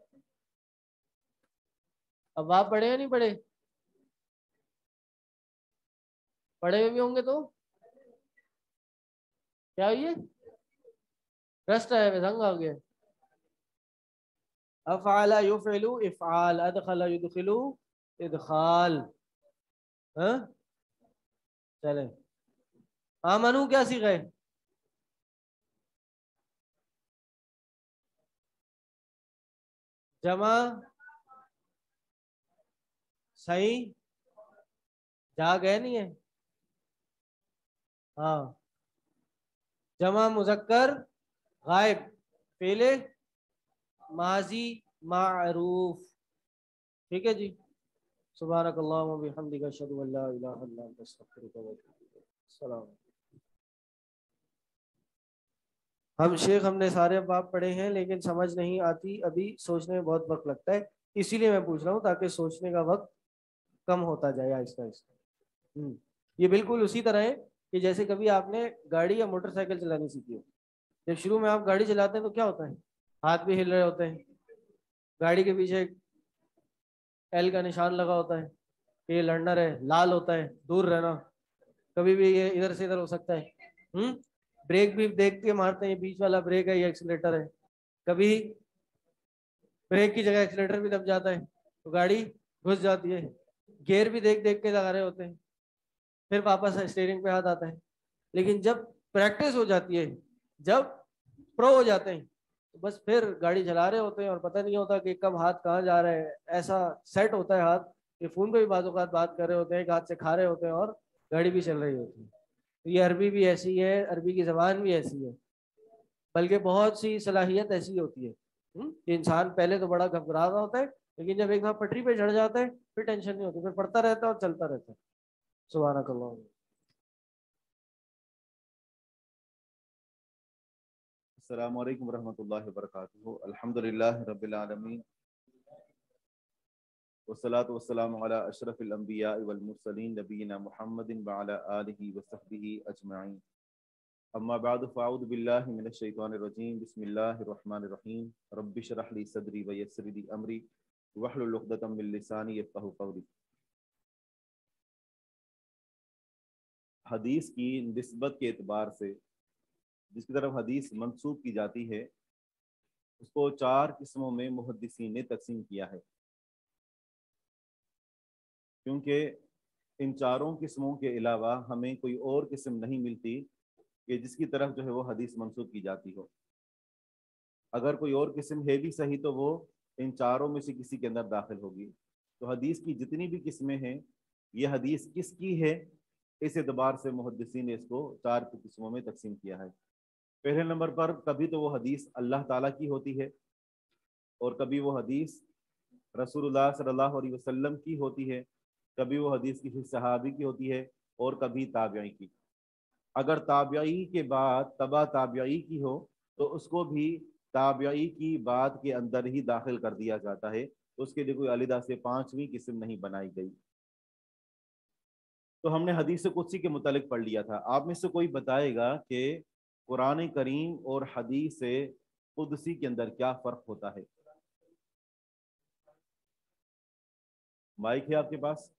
اب باب پڑھے یا نہیں پڑھے؟ پڑھے ہوئے بھی ہوں گے تو کیا ہوئی؟ رسٹ ہے، زنگ آ گیا۔ افعل یفعل افعال، ادخل یدخل ادخال، ہاں چلیں۔ آمنو کیا صیغہ ہے؟ جمع صحیح، جا گئے نہیں ہے، ہاں جمع مذکر غائب، فعل ماضی معروف، ٹھیک ہے جی۔ سبحانک اللہم و بحمدک اشہد ان لا الہ الا انت استغفرک و اتوب الیک۔ السلام۔ ہم نے سارے باب پڑھے ہیں لیکن سمجھ نہیں آتی، ابھی سوچنے میں بہت وقت لگتا ہے، اسی لیے میں پوچھ رہا ہوں تاکہ سوچنے کا وقت کم ہوتا جائے آہستہ آہستہ۔ یہ بالکل اسی طرح ہے کہ جیسے کبھی آپ نے گاڑی یا موٹر سائیکل چلانی سیکھی ہو، جب شروع میں آپ گاڑی چلاتے ہیں تو کیا ہوتا ہے؟ ہاتھ بھی ہل رہے ہوتے ہیں، گاڑی کے پیچھے ایل کا نشان لگا ہوتا ہے کہ یہ لرنر ہے، لال ہوتا ہے، دور رہنا، کبھی بھی یہ ادھر سے ادھر ہو سکتا ہے۔ بریک بھی دیکھ کے مارتے ہیں، یہ بیچ والا بریک ہے یا ایکسیلیٹر ہے، کبھی بریک کی جگہ ایکسیلیٹر بھی دب جاتا ہے تو گاڑی گھس جاتی ہے، گیئر بھی دیکھ دیکھ کے لگا رہے ہوتے ہیں، پھر واپس اسٹیئرنگ پہ ہاتھ آتا ہے۔ لیکن جب پریکٹس ہو جاتی ہے، جب پرو ہو جاتے ہیں، تو بس پھر گاڑی چلا رہے ہوتے ہیں اور پتہ نہیں ہوتا کہ کب ہاتھ کہاں جا رہا ہے، ایسا سیٹ ہوتا ہے ہاتھ کہ فون پہ بھی بعض اوقات بات کر رہے ہوتے ہیں، ایک ہاتھ سے کھا رہے ہوتے ہیں اور گاڑی بھی چل رہی ہوتی ہے۔ یہ عربی بھی ایسی ہے، عربی کی زبان بھی ایسی ہے، بلکہ بہت سی صلاحیت ایسی ہوتی ہے کہ انسان پہلے تو بڑا گھبرا رہا ہوتا ہے، لیکن جب ایک دفعہ پٹری پہ چڑھ جاتا ہے پھر ٹینشن نہیں ہوتی، پھر پڑھتا رہتا ہے اور چلتا رہتا ہے۔ سبحانک اللہ۔ السلام علیکم ورحمۃ اللہ وبرکاتہ۔ الحمدللہ رب العالمین، والصلاة والسلام علی اشرف الانبیاء والمرسلین، نبینا محمد وعلی آلہ وصحبہ اجمعین۔ اما بعد فاعوذ باللہ من الشیطان الرجیم، بسم اللہ الرحمن الرحیم۔ رب اشرح لی صدری ویسر لی امری واحلل عقدۃ من لسانی یفقہوا قولی۔ حدیث کی نسبت کے اعتبار سے جس کی طرف حدیث منسوب کی جاتی ہے اس کو 4 قسموں میں محدثین نے تقسیم کیا ہے، کیونکہ ان 4 قسموں کے علاوہ ہمیں کوئی اور قسم نہیں ملتی کہ جس کی طرف جو ہے وہ حدیث منسوب کی جاتی ہو۔ اگر کوئی اور قسم ہے بھی صحیح تو وہ ان 4 میں سے کسی کے اندر داخل ہوگی۔ تو حدیث کی جتنی بھی قسمیں ہیں، یہ حدیث کس کی ہے، اس اعتبار سے محدثین نے اس کو 4 قسموں میں تقسیم کیا ہے۔ پہلے نمبر پر کبھی تو وہ حدیث اللہ تعالیٰ کی ہوتی ہے، اور کبھی وہ حدیث رسول اللہ صلی اللہ علیہ وسلم کی ہوتی ہے، کبھی وہ حدیث کسی صحابی کی ہوتی ہے، اور کبھی تابعی کی۔ اگر تابعی کے بعد تبع تابعی کی ہو تو اس کو بھی تابعی کی بات کے اندر ہی داخل کر دیا جاتا ہے، اس کے لیے کوئی علیحدہ سے 5ویں قسم نہیں بنائی گئی۔ تو ہم نے حدیث قدسی کے متعلق پڑھ لیا تھا۔ آپ میں سے کوئی بتائے گا کہ قرآن کریم اور حدیث قدسی کے اندر کیا فرق ہوتا ہے؟ مائک ہے آپ کے پاس؟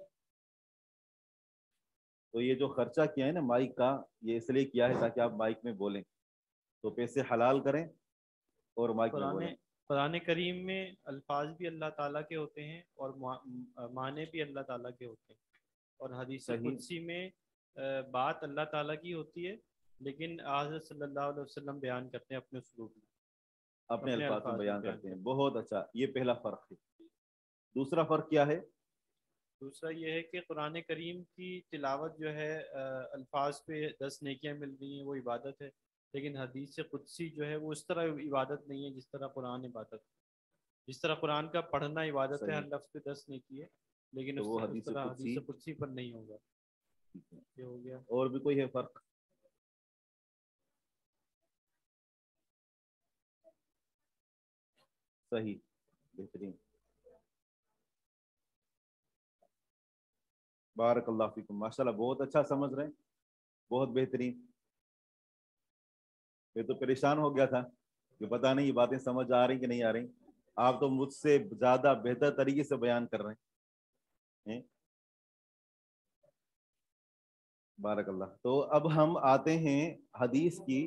تو یہ جو خرچہ کیا ہے نا مائک کا، یہ اس لیے کیا ہے تاکہ آپ مائک میں بولیں، تو پیسے حلال کریں اور مائک میں بولیں۔ قرآن کریم میں الفاظ بھی اللہ تعالیٰ کے ہوتے ہیں اور معنی بھی اللہ تعالیٰ کے ہوتے ہیں، اور حدیث قدسی میں بات اللہ تعالیٰ کی ہوتی ہے، لیکن حضرت صلی اللہ علیہ وسلم بیان کرتے ہیں اپنے اسلوب میں، اپنے الفاظ میں بیان کرتے ہیں۔ بہت اچھا، یہ پہلا فرق ہے۔ دوسرا فرق کیا ہے؟ دوسرا یہ ہے کہ قرآن کریم کی تلاوت جو ہے الفاظ پہ 10 نیکیاں مل رہی ہیں، وہ عبادت ہے، لیکن حدیث قدسی جو ہے وہ اس طرح عبادت نہیں ہے جس طرح قرآن عبادت ہے۔ جس طرح قرآن کا پڑھنا عبادت ہے، ہر لفظ پہ 10 نیکی ہے، لیکن اس طرح حدیث قدسی پر نہیں ہوگا۔ یہ ہو گیا۔ اور بھی کوئی ہے فرق؟ صحیح، بہترین، بارک اللہ فیکم، ماشاءاللہ بہت اچھا سمجھ رہے ہیں، بہت بہترین۔ میں تو پریشان ہو گیا تھا کہ پتہ نہیں یہ باتیں سمجھ آ رہی کہ نہیں آ رہی۔ آپ تو مجھ سے زیادہ بہتر طریقے سے بیان کر رہے ہیں، بارک اللہ۔ تو اب ہم آتے ہیں حدیث کی۔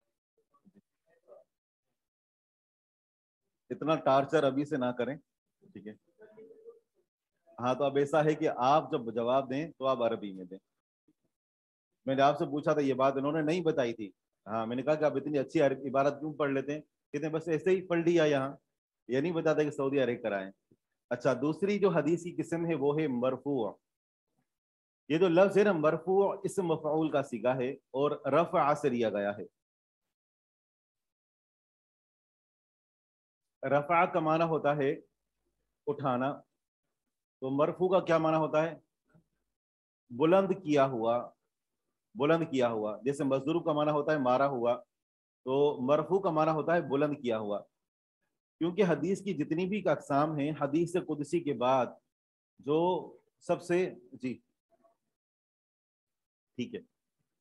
اتنا ٹارچر ابھی سے نہ کریں، ٹھیک ہے؟ ہاں، تو اب ایسا ہے کہ آپ جب جواب دیں تو آپ عربی میں دیں۔ میں نے آپ سے پوچھا تھا، یہ بات انہوں نے نہیں بتائی تھی۔ ہاں، میں نے کہا کہ آپ اتنی اچھی عبارت کیوں پڑھ لیتے ہیں؟ کہتے ہیں بس ایسے ہی پڑھ لیا یہاں، یہ نہیں بتاتا کہ سعودی عرب کرائیں۔ اچھا، دوسری جو حدیث کی قسم ہے وہ ہے مرفوع۔ یہ جو لفظ ہے نا مرفوع، اسم مفعول کا صیغہ ہے اور رفع سے لیا گیا ہے۔ رفع کا معنی ہوتا ہے اٹھانا، تو مرفوع کا کیا معنی ہوتا ہے؟ بلند کیا ہوا، بلند کیا ہوا۔ جیسے مضروب کا معنی ہوتا ہے مارا ہوا، تو مرفوع کا معنی ہوتا ہے بلند کیا ہوا۔ کیونکہ حدیث کی جتنی بھی اقسام ہیں، حدیث قدسی کے بعد جو سب سے جی ٹھیک ہے،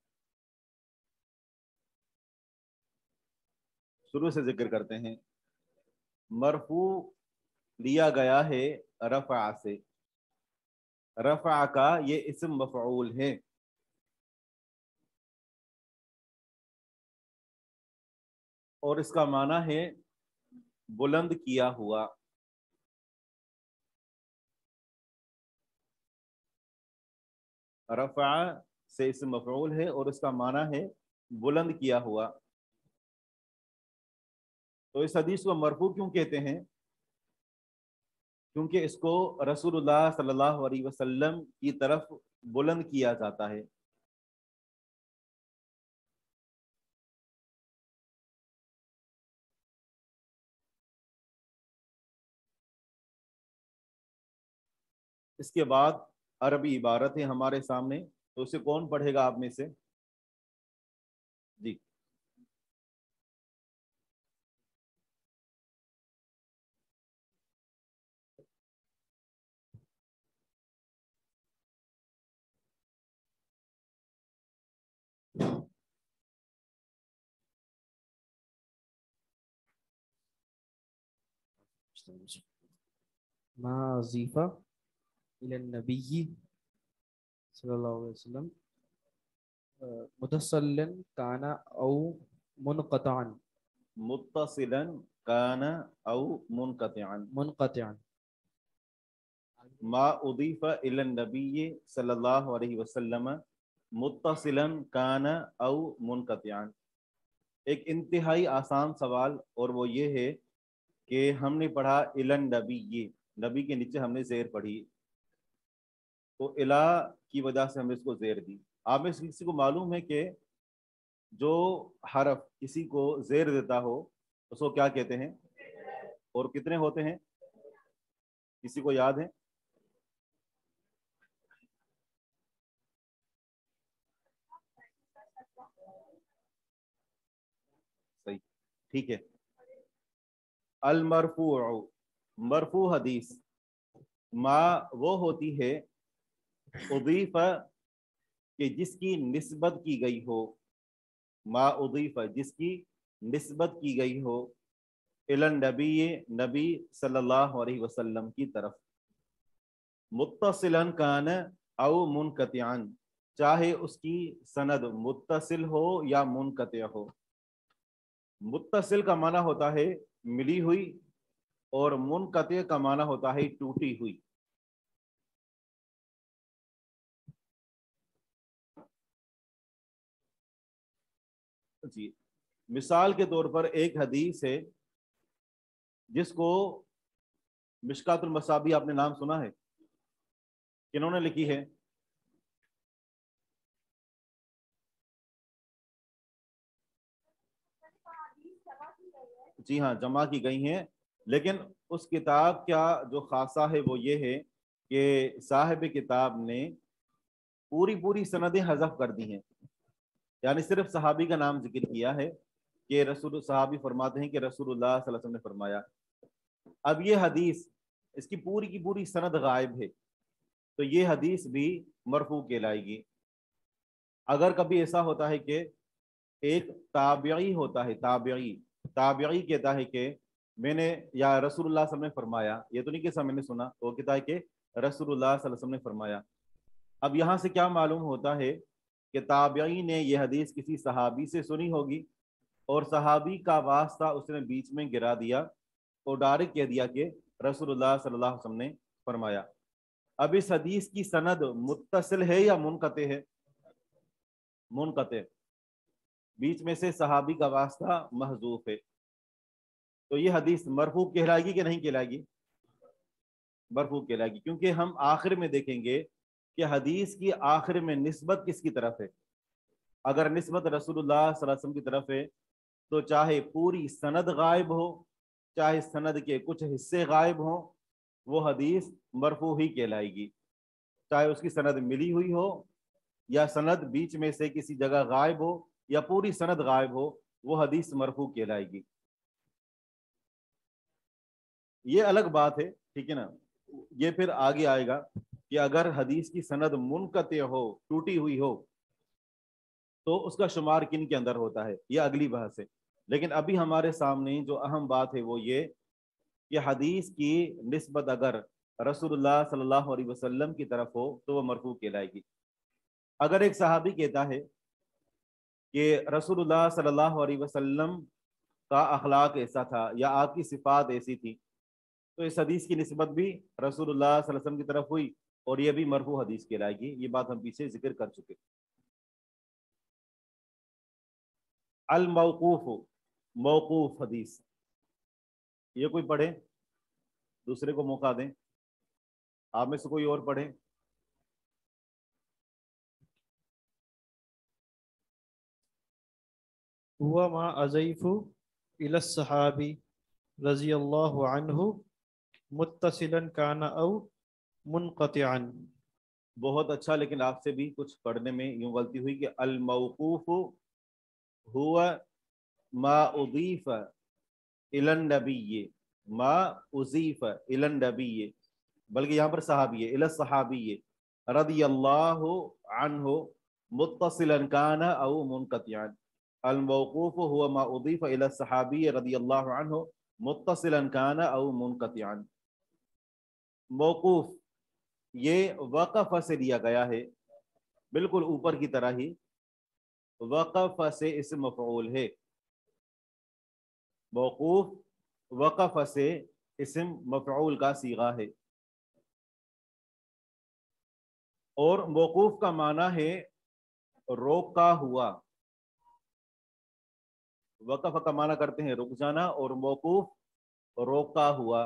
شروع سے ذکر کرتے ہیں۔ مرفوع لیا گیا ہے رفع سے، رفع کا یہ اسم مفعول ہے، اور اس کا معنی ہے بلند کیا ہوا۔ رفع سے اسم مفعول ہے اور اس کا معنی ہے بلند کیا ہوا۔ تو اس حدیث کو مرفوع کیوں کہتے ہیں؟ کیونکہ اس کو رسول اللہ صلی اللہ علیہ وسلم کی طرف بلند کیا جاتا ہے۔ اس کے بعد عربی عبارت ہے ہمارے سامنے، تو اسے کون پڑھے گا آپ میں سے؟ جی ما أضيف إلى النبي صلى الله عليه وسلم متصلا كان أو منقطعا. متصلا کان او منقطعا. ما اضیف الی النبی صلی اللہ علیہ وسلم متصلا کان او منقطعا. ایک انتہائی آسان سوال، اور وہ یہ ہے کہ ہم نے پڑھا الی النبی، نبی کے نیچے ہم نے زیر پڑھی، تو الا کی وجہ سے ہم نے اس کو زیر دی. آپ میں سے کسی کو معلوم ہے کہ جو حرف کسی کو زیر دیتا ہو اس کو کیا کہتے ہیں، اور کتنے ہوتے ہیں؟ کسی کو یاد ہے؟ صحیح، ٹھیک ہے. المرفوع، مرفوع حدیث ما وہ ہوتی ہے اضیف کہ جس کی نسبت کی گئی ہو، ما اضیف جس کی نسبت کی گئی ہو الی النبی، نبی صلی اللہ علیہ وسلم کی طرف، متصلا کان او منقطعا، چاہے اس کی سند متصل ہو یا منقطع ہو. متصل کا معنی ہوتا ہے ملی ہوئی، اور منقطع کا معنی ہوتا ہے ٹوٹی ہوئی. جی مثال کے طور پر ایک حدیث ہے جس کو مشکات المصابیح، آپ نے نام سنا ہے؟ کنہوں نے لکھی ہے؟ جی ہاں، جمع کی گئی ہیں، لیکن اس کتاب کا جو خاصہ ہے وہ یہ ہے کہ صاحب کتاب نے پوری سندیں حذف کر دی ہیں، یعنی صرف صحابی کا نام ذکر کیا ہے کہ رسول، صحابی فرماتے ہیں کہ رسول اللہ صلی اللہ علیہ وسلم نے فرمایا. اب یہ حدیث، اس کی پوری سند غائب ہے، تو یہ حدیث بھی مرفوع کہلائے گی. اگر کبھی ایسا ہوتا ہے کہ ایک تابعی ہوتا ہے، تابعی کہتا ہے کہ میں نے، یا رسول اللہ صلی اللہ علیہ وسلم نے فرمایا، یہ تو نہیں کہ میں نے سنا، وہ کہتا ہے کہ رسول اللہ صلی اللہ علیہ وسلم نے فرمایا. اب یہاں سے کیا معلوم ہوتا ہے کہ تابعی نے یہ حدیث کسی صحابی سے سنی ہوگی، اور صحابی کا واسطہ اس نے بیچ میں گرا دیا اور ڈائریکٹ کہہ دیا کہ رسول اللہ صلی اللہ علیہ وسلم نے فرمایا. اب اس حدیث کی سند متصل ہے یا منقطع ہے؟ منقطع، بیچ میں سے صحابی کا واسطہ محذوف ہے. تو یہ حدیث مرفوع کہلائے گی کہ نہیں کہلائے گی؟ مرفوع کہلائے گی، کیونکہ ہم آخر میں دیکھیں گے کہ حدیث کی آخر میں نسبت کس کی طرف ہے. اگر نسبت رسول اللہ صلی اللہ علیہ وسلم کی طرف ہے تو چاہے پوری سند غائب ہو، چاہے سند کے کچھ حصے غائب ہوں، وہ حدیث مرفوع ہی کہلائے گی، چاہے اس کی سند ملی ہوئی ہو یا سند بیچ میں سے کسی جگہ غائب ہو یا پوری سند غائب ہو، وہ حدیث مرفوع کہلائے گی. یہ الگ بات ہے، ٹھیک ہے نا. یہ پھر آگے آئے گا کہ اگر حدیث کی سند منقطع ہو، ٹوٹی ہوئی ہو، تو اس کا شمار کن کے اندر ہوتا ہے، یہ اگلی بحث ہے. لیکن ابھی ہمارے سامنے جو اہم بات ہے وہ یہ کہ حدیث کی نسبت اگر رسول اللہ صلی اللہ علیہ وسلم کی طرف ہو تو وہ مرفوع کہلائے گی. اگر ایک صحابی کہتا ہے کہ رسول اللہ صلی اللہ علیہ وسلم کا اخلاق ایسا تھا یا آپ کی صفات ایسی تھی، تو اس حدیث کی نسبت بھی رسول اللہ صلی اللہ علیہ وسلم کی طرف ہوئی اور یہ بھی مرفوع حدیث کہلائے گی. یہ بات ہم پیچھے ذکر کر چکے. الموقوف، موقوف حدیث، یہ کوئی پڑھے، دوسرے کو موقع دیں. آپ میں سے کوئی اور پڑھے. ہوا ما اضیف الی الصحابی رضی اللہ عنہ متصلا کان او मुनक़तिअन। बहुत अच्छा, लेकिन आपसे भी कुछ पढ़ने में यूं गलती हुई कि अल मौकूफ हुवा मा उदीफ इलन नबी, मा उजीफ इलन नबी, बल्कि यहाँ पर सहाबी है, इला सहाबी रदियल्लाहु अन्हु मुत्तसिलन काना औ मुनक़तिअन। अल मौकूफ हुवा मा उदीफ इला सहाबी रदियल्लाहु अन्हु मुत्तसिलन काना औ मुनक़तिअन। मौकूफ ये वक़फ़ से लिया गया है, बिल्कुल ऊपर की तरह ही वक़फ़ से इस्म मफ़ऊल है। मौकूफ वक़फ़ से इस्म मफ़ऊल का सीगा है, और मौकूफ का माना है रोका हुआ। वक़फ़ का माना करते हैं रुक जाना, और मौकूफ रोका हुआ।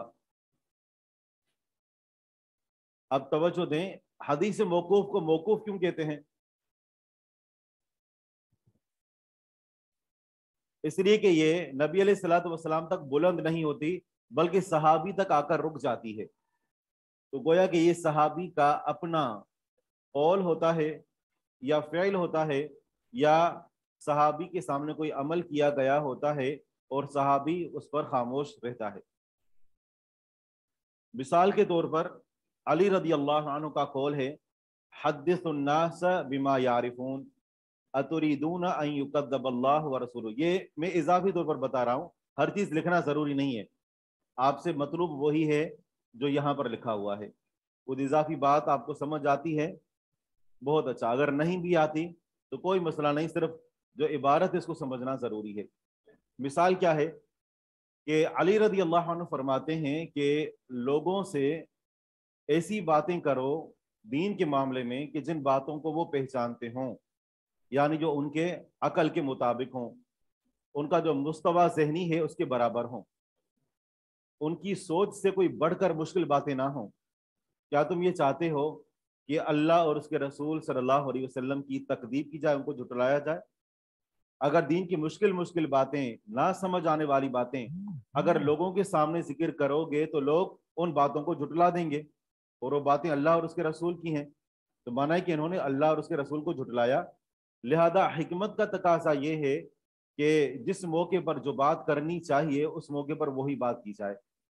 अब तवज्जो दें, हदीस मौकूफ को मौकूफ क्यों कहते हैं? इसलिए कि ये नबी अलैहिस्सलातु वस्सलाम तक बुलंद नहीं होती, बल्कि सहाबी तक आकर रुक जाती है। तो गोया कि ये सहाबी का अपना कौल होता है या फ़िल होता है, या सहाबी के सामने कोई अमल किया गया होता है और सहाबी उस पर खामोश रहता है। मिसाल के तौर पर अली रदी अल्लाह अन्हु का कौल है, हद्दिसुन्नास बिमा यारिफून अतुरीदून अन युकद्दबल्लाहु व रसूलुहु। ये मैं इजाफी तौर पर बता रहा हूँ, हर चीज़ लिखना ज़रूरी नहीं है, आपसे मतलूब वही है जो यहाँ पर लिखा हुआ है। वो इजाफी बात आपको समझ आती है, बहुत अच्छा, अगर नहीं भी आती तो कोई मसला नहीं, सिर्फ जो इबारत है इसको समझना ज़रूरी है। मिसाल क्या है कि अली रदी अल्लाह अन्हु फरमाते हैं कि लोगों से ऐसी बातें करो दीन के मामले में कि जिन बातों को वो पहचानते हों, यानी जो उनके अकल के मुताबिक हों, उनका जो मुस्तवा ज़हनी है उसके बराबर हों, उनकी सोच से कोई बढ़कर मुश्किल बातें ना हों। क्या तुम ये चाहते हो कि अल्लाह और उसके रसूल सल्लल्लाहु अलैहि वसल्लम की तकदीब की जाए, उनको झुटलाया जाए? अगर दीन की मुश्किल मुश्किल बातें, ना समझ आने वाली बातें अगर लोगों के सामने जिक्र करोगे तो लोग उन बातों को झुटला देंगे, और वो बातें अल्लाह और उसके रसूल की हैं। तो माना है कि इन्होंने अल्लाह और उसके रसूल को झुटलाया। लिहाजा हिकमत का तकाजा ये है कि जिस मौके पर जो बात करनी चाहिए उस मौके पर वही बात की जाए,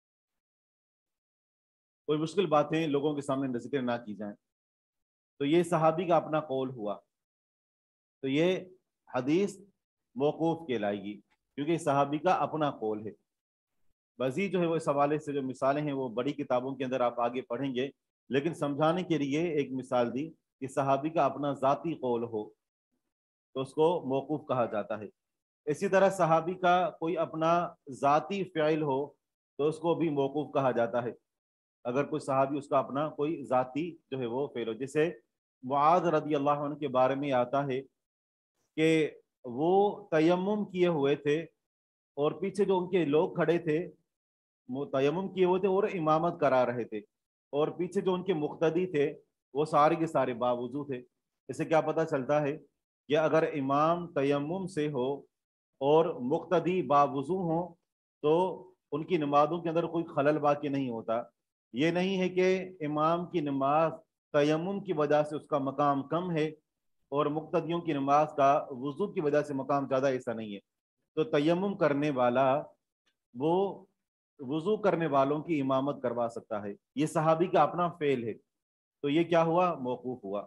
कोई मुश्किल बातें लोगों के सामने जिक्र ना की जाए। तो ये सहाबी का अपना कौल हुआ, तो ये हदीस मौकूफ कहलाएगी, क्योंकि सहाबी का अपना कौल है। मज़ीद जो है वो इस हवाले से जो मिसालें हैं वो बड़ी किताबों के अंदर आप आगे पढ़ेंगे, लेकिन समझाने के लिए एक मिसाल दी कि सहाबी का अपना ज़ाती कौल हो तो उसको मौकूफ कहा जाता है। इसी तरह सहाबी का कोई अपना ज़ाती फ़िल हो तो उसको भी मौकूफ कहा जाता है, अगर कोई सहाबी उसका अपना कोई ज़ाती जो है वो फ़िल हो। जैसे मुआज़ रदी अल्लाह अन्हु के बारे में आता है कि वो तयम्मुम किए हुए थे और पीछे जो उनके लोग खड़े थे वो तयम्मुम किए हुए थे और इमामत करा रहे थे, और पीछे जो उनके मुक्तदी थे वो सारे के सारे बावुजू थे। इससे क्या पता चलता है कि अगर इमाम तयम्मुम से हो और मुक्तदी बावुजू हो तो उनकी नमाजों के अंदर कोई खलल बाकी नहीं होता। ये नहीं है कि इमाम की नमाज तयम्मुम की वजह से उसका मकाम कम है और मुक्तदियों की नमाज का वुजू की वजह से मकाम ज़्यादा, ऐसा नहीं है। तो तयम्मुम करने वाला वो वुजू करने वालों की इमामत करवा सकता है। ये सहाबी का अपना फेल है, तो ये क्या हुआ? मौकूफ हुआ।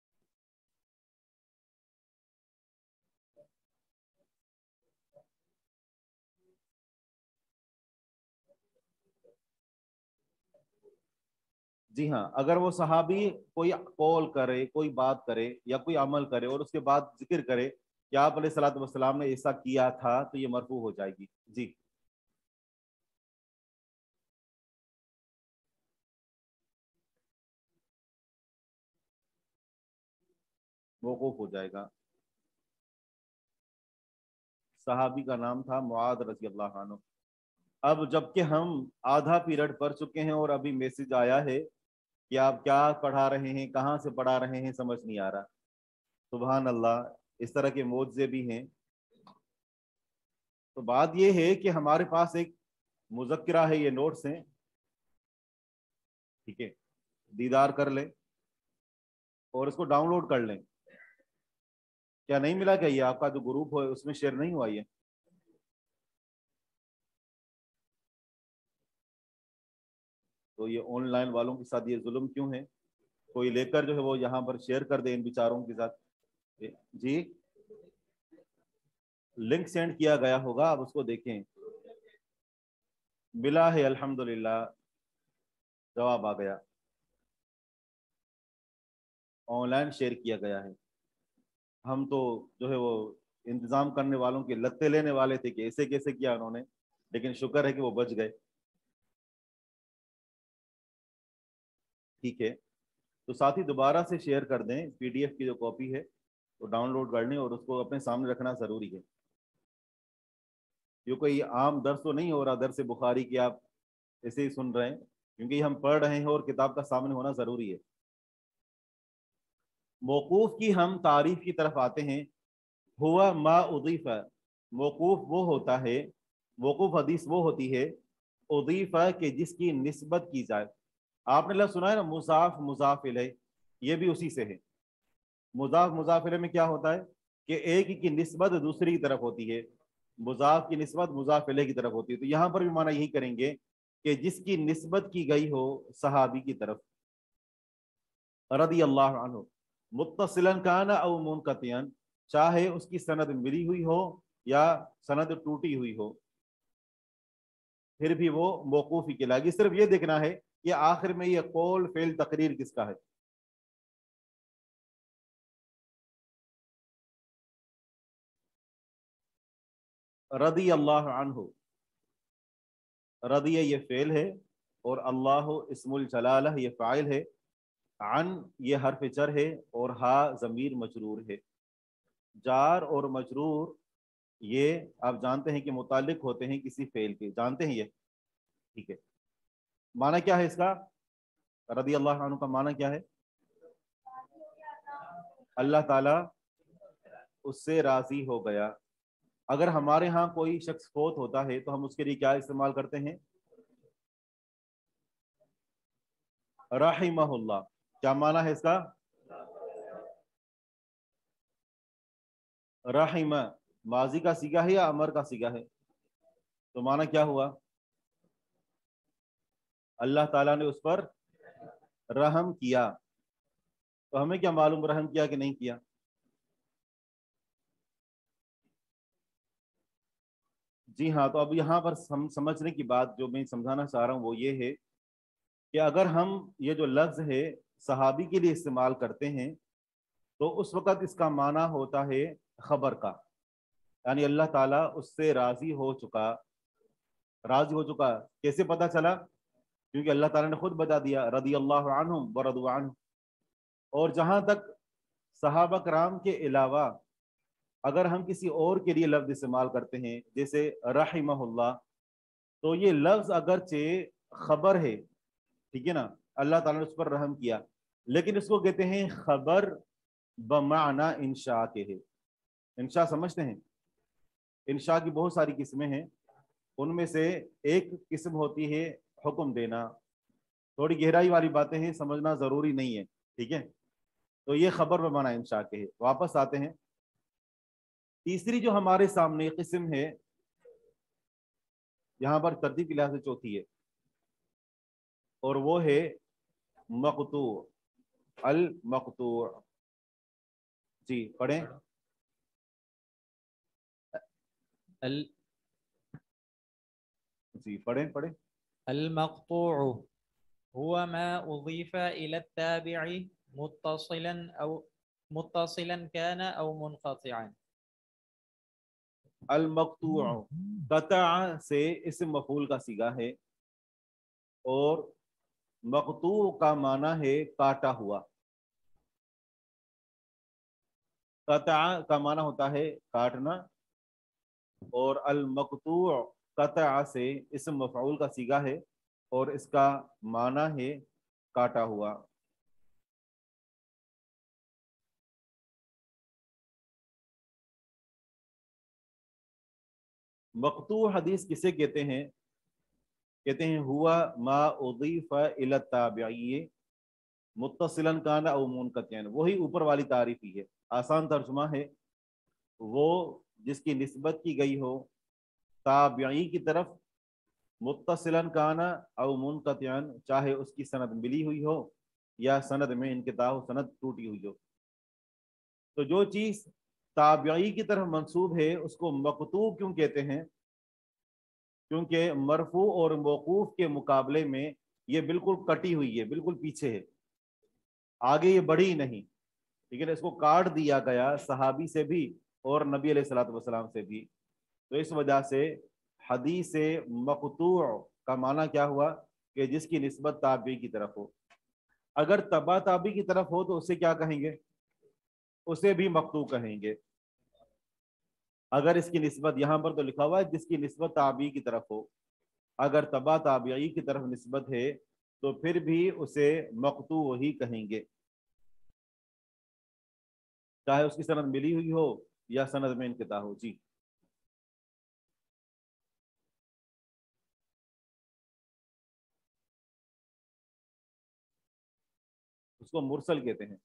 जी हाँ, अगर वो सहाबी कोई कौल करे, कोई बात करे या कोई अमल करे और उसके बाद जिक्र करे कि आप अलैहिस्सलातु वस्सलाम ने ऐसा किया था, तो ये मरफू हो जाएगी। जी, मौकूफ हो जाएगा। सहाबी का नाम था मुआद रज़ी अल्लाह अन्हु। अब जबकि हम आधा पीरियड पढ़ चुके हैं और अभी मैसेज आया है कि आप क्या पढ़ा रहे हैं, कहाँ से पढ़ा रहे हैं, समझ नहीं आ रहा। सुभान अल्लाह, इस तरह के मौजज़े भी हैं। तो बात यह है कि हमारे पास एक मुज़क्किरा है, ये नोट्स हैं, ठीक है। دیدار کر لیں اور اس کو ڈاؤن لوڈ کر لیں. کیا نہیں ملا کہ یہ آپ کا جو گروپ ہو اس میں شیئر نہیں ہوا؟ یہ تو یہ آن لائن والوں کے ساتھ یہ ظلم کیوں ہے؟ کوئی لے کر جو ہے وہ یہاں پر شیئر کر دے ان بیچاروں کے ساتھ. جی لنک سینڈ کیا گیا ہوگا, آپ اس کو دیکھیں. ملا ہے الحمدللہ, جواب آ گیا, آن لائن شیئر کیا گیا ہے. ہم تو جو ہے وہ انتظام کرنے والوں کے لتے لینے والے تھے کہ ایسے کیسے کیا انہوں نے, لیکن شکر ہے کہ وہ بچ گئے. ٹھیک ہے, تو ساتھی دوبارہ سے شیئر کر دیں. پی ڈی ایف کی جو کاپی ہے وہ ڈاؤن لوڈ کر لیں اور اس کو اپنے سامنے رکھنا ضروری ہے. یہ کوئی عام درس تو نہیں ہو رہا, درس بخاری کی آپ ایسے ہی سن رہے ہیں, کیونکہ یہ ہم پڑھ رہے ہیں اور کتاب کا سامنے ہونا ضروری ہے. موقوف کی ہم تعریف کی طرف آتے ہیں. ہوا ما اضیف, موقوف وہ ہوتا ہے, موقوف حدیث وہ ہوتی ہے اضیف کہ جس کی نسبت کی جائے. آپ نے لفظ سنا ہے نا مضاف مضاف الیہ, یہ بھی اسی سے ہے. مضاف مضاف الیہ میں کیا ہوتا ہے کہ ایک کی نسبت دوسری کی طرف ہوتی ہے, مضاف کی نسبت مضاف الیہ کی طرف ہوتی ہے. تو یہاں پر بھی معنی یہی کریں گے کہ جس کی نسبت کی گئی ہو صحابی کی طرف. رضی اللہ عنہ متصلا کان او منقطعا, چاہے اس کی سند ملی ہوئی ہو یا سند ٹوٹی ہوئی ہو, پھر بھی وہ موقوف ہی کہلائے گی. صرف یہ دیکھنا ہے کہ آخر میں یہ قول فعل تقریر کس کا ہے. رضی اللہ عنہ, رضی یہ فعل ہے اور اللہ اسم الجلالہ یہ فاعل ہے. عن یہ حرف جر ہے اور ہا ضمیر مجرور ہے. جار اور مجرور یہ آپ جانتے ہیں کہ متعلق ہوتے ہیں کسی فعل کے, جانتے ہیں یہ, ٹھیک ہے. معنی کیا ہے اس کا؟ رضی اللہ عنہ کا معنی کیا ہے؟ اللہ تعالی اس سے راضی ہو گیا. اگر ہمارے ہاں کوئی شخص فوت ہوتا ہے تو ہم اس کے لیے کیا استعمال کرتے ہیں؟ رحمہ اللہ. کیا معنی ہے اس کا؟ رحمہ ماضی کا صیغہ ہے یا امر کا صیغہ ہے؟ تو معنی کیا ہوا؟ اللہ تعالیٰ نے اس پر رحم کیا. تو ہمیں کیا معلوم رحم کیا کہ نہیں کیا؟ جی ہاں, تو اب یہاں پر سمجھنے کی بات جو میں سمجھانا چاہ رہا ہوں وہ یہ ہے کہ اگر ہم یہ جو لفظ ہے صحابی کے لیے استعمال کرتے ہیں تو اس وقت اس کا معنی ہوتا ہے خبر کا, یعنی اللہ تعالیٰ اس سے راضی ہو چکا. راضی ہو چکا کیسے پتا چلا؟ کیونکہ اللہ تعالیٰ نے خود بتا دیا رضی اللہ عنہم ورضوا عنہ. اور جہاں تک صحابہ کرام کے علاوہ اگر ہم کسی اور کے لیے لفظ استعمال کرتے ہیں جیسے رحمہ اللہ, تو یہ لفظ اگرچہ خبر ہے, ٹھیک ہے نا, اللہ تعالیٰ نے اس پر رحم کیا, لیکن اس کو کہتے ہیں خبر بمعنی انشاء کے ہے. انشاء سمجھتے ہیں؟ انشاء کی بہت ساری قسمیں ہیں, ان میں سے ایک قسم ہوتی ہے حکم دینا. تھوڑی گہرائی والی باتیں ہیں, سمجھنا ضروری نہیں ہے, ٹھیک ہے. تو یہ خبر بمعنی انشاء کے ہے. واپس آتے ہیں. تیسری جو ہمارے سامنے قسم ہے, یہاں پر ترتیب کے لحاظ سے چوتھی ہے, اور وہ ہے مقطوع. المقطوع, جی پڑھیں. جی پڑھیں. المقطوع هو ما أضيف إلى التابع متصلا كان أو منقطعا. المقطوع قطع سے اسم مفعول کا صیغہ ہے, اور مقطوع کا معنی ہے کاٹا ہوا. قطع کا معنی ہوتا ہے کاٹنا, اور المقطوع قطع سے اسم مفعول کا صیغہ ہے اور اس کا معنی ہے کاٹا ہوا. مقطوع حدیث کسے کہتے ہیں؟ کہتے ہیں ہوا ما اضیف الی التابعی, मुत्तसिलन कान औ मुनक़तिअन, वही ऊपर वाली तारीफ ही है। आसान तर्जुमा है वो जिसकी निस्बत की गई हो ताबिई की तरफ, मुत्तसिलन काना औ मुनक़तिअन, चाहे उसकी सनद मिली हुई हो या सनद में इनक़िता हो, सनद टूटी हुई हो। तो जो चीज़ ताबिई की तरफ मंसूब है उसको मक़तू क्यों कहते हैं? क्योंकि मरफू और मौकूफ के मुकाबले में ये बिल्कुल कटी हुई है, बिल्कुल पीछे है, आगे ये बढ़ी नहीं, ठीक है। इसको काट दिया गया सहाबी से भी और नबी अलैहिस्सलातु वस्सलाम से भी। तो इस वजह से हदीस मक़तू का माना क्या हुआ कि जिसकी निस्बत ताबी की तरफ हो। अगर तबा ताबी की तरफ हो तो उसे क्या कहेंगे? उसे भी मक़तू कहेंगे। अगर इसकी निस्बत यहाँ पर तो लिखा हुआ है जिसकी निस्बत ताबी की तरफ हो, अगर तबा ताबी की तरफ निस्बत है तो फिर भी उसे मक़तू ही कहेंगे, चाहे उसकी सनद मिली हुई हो या सनद में इनक़िता हो। जी, उसको मुरसल कहते हैं।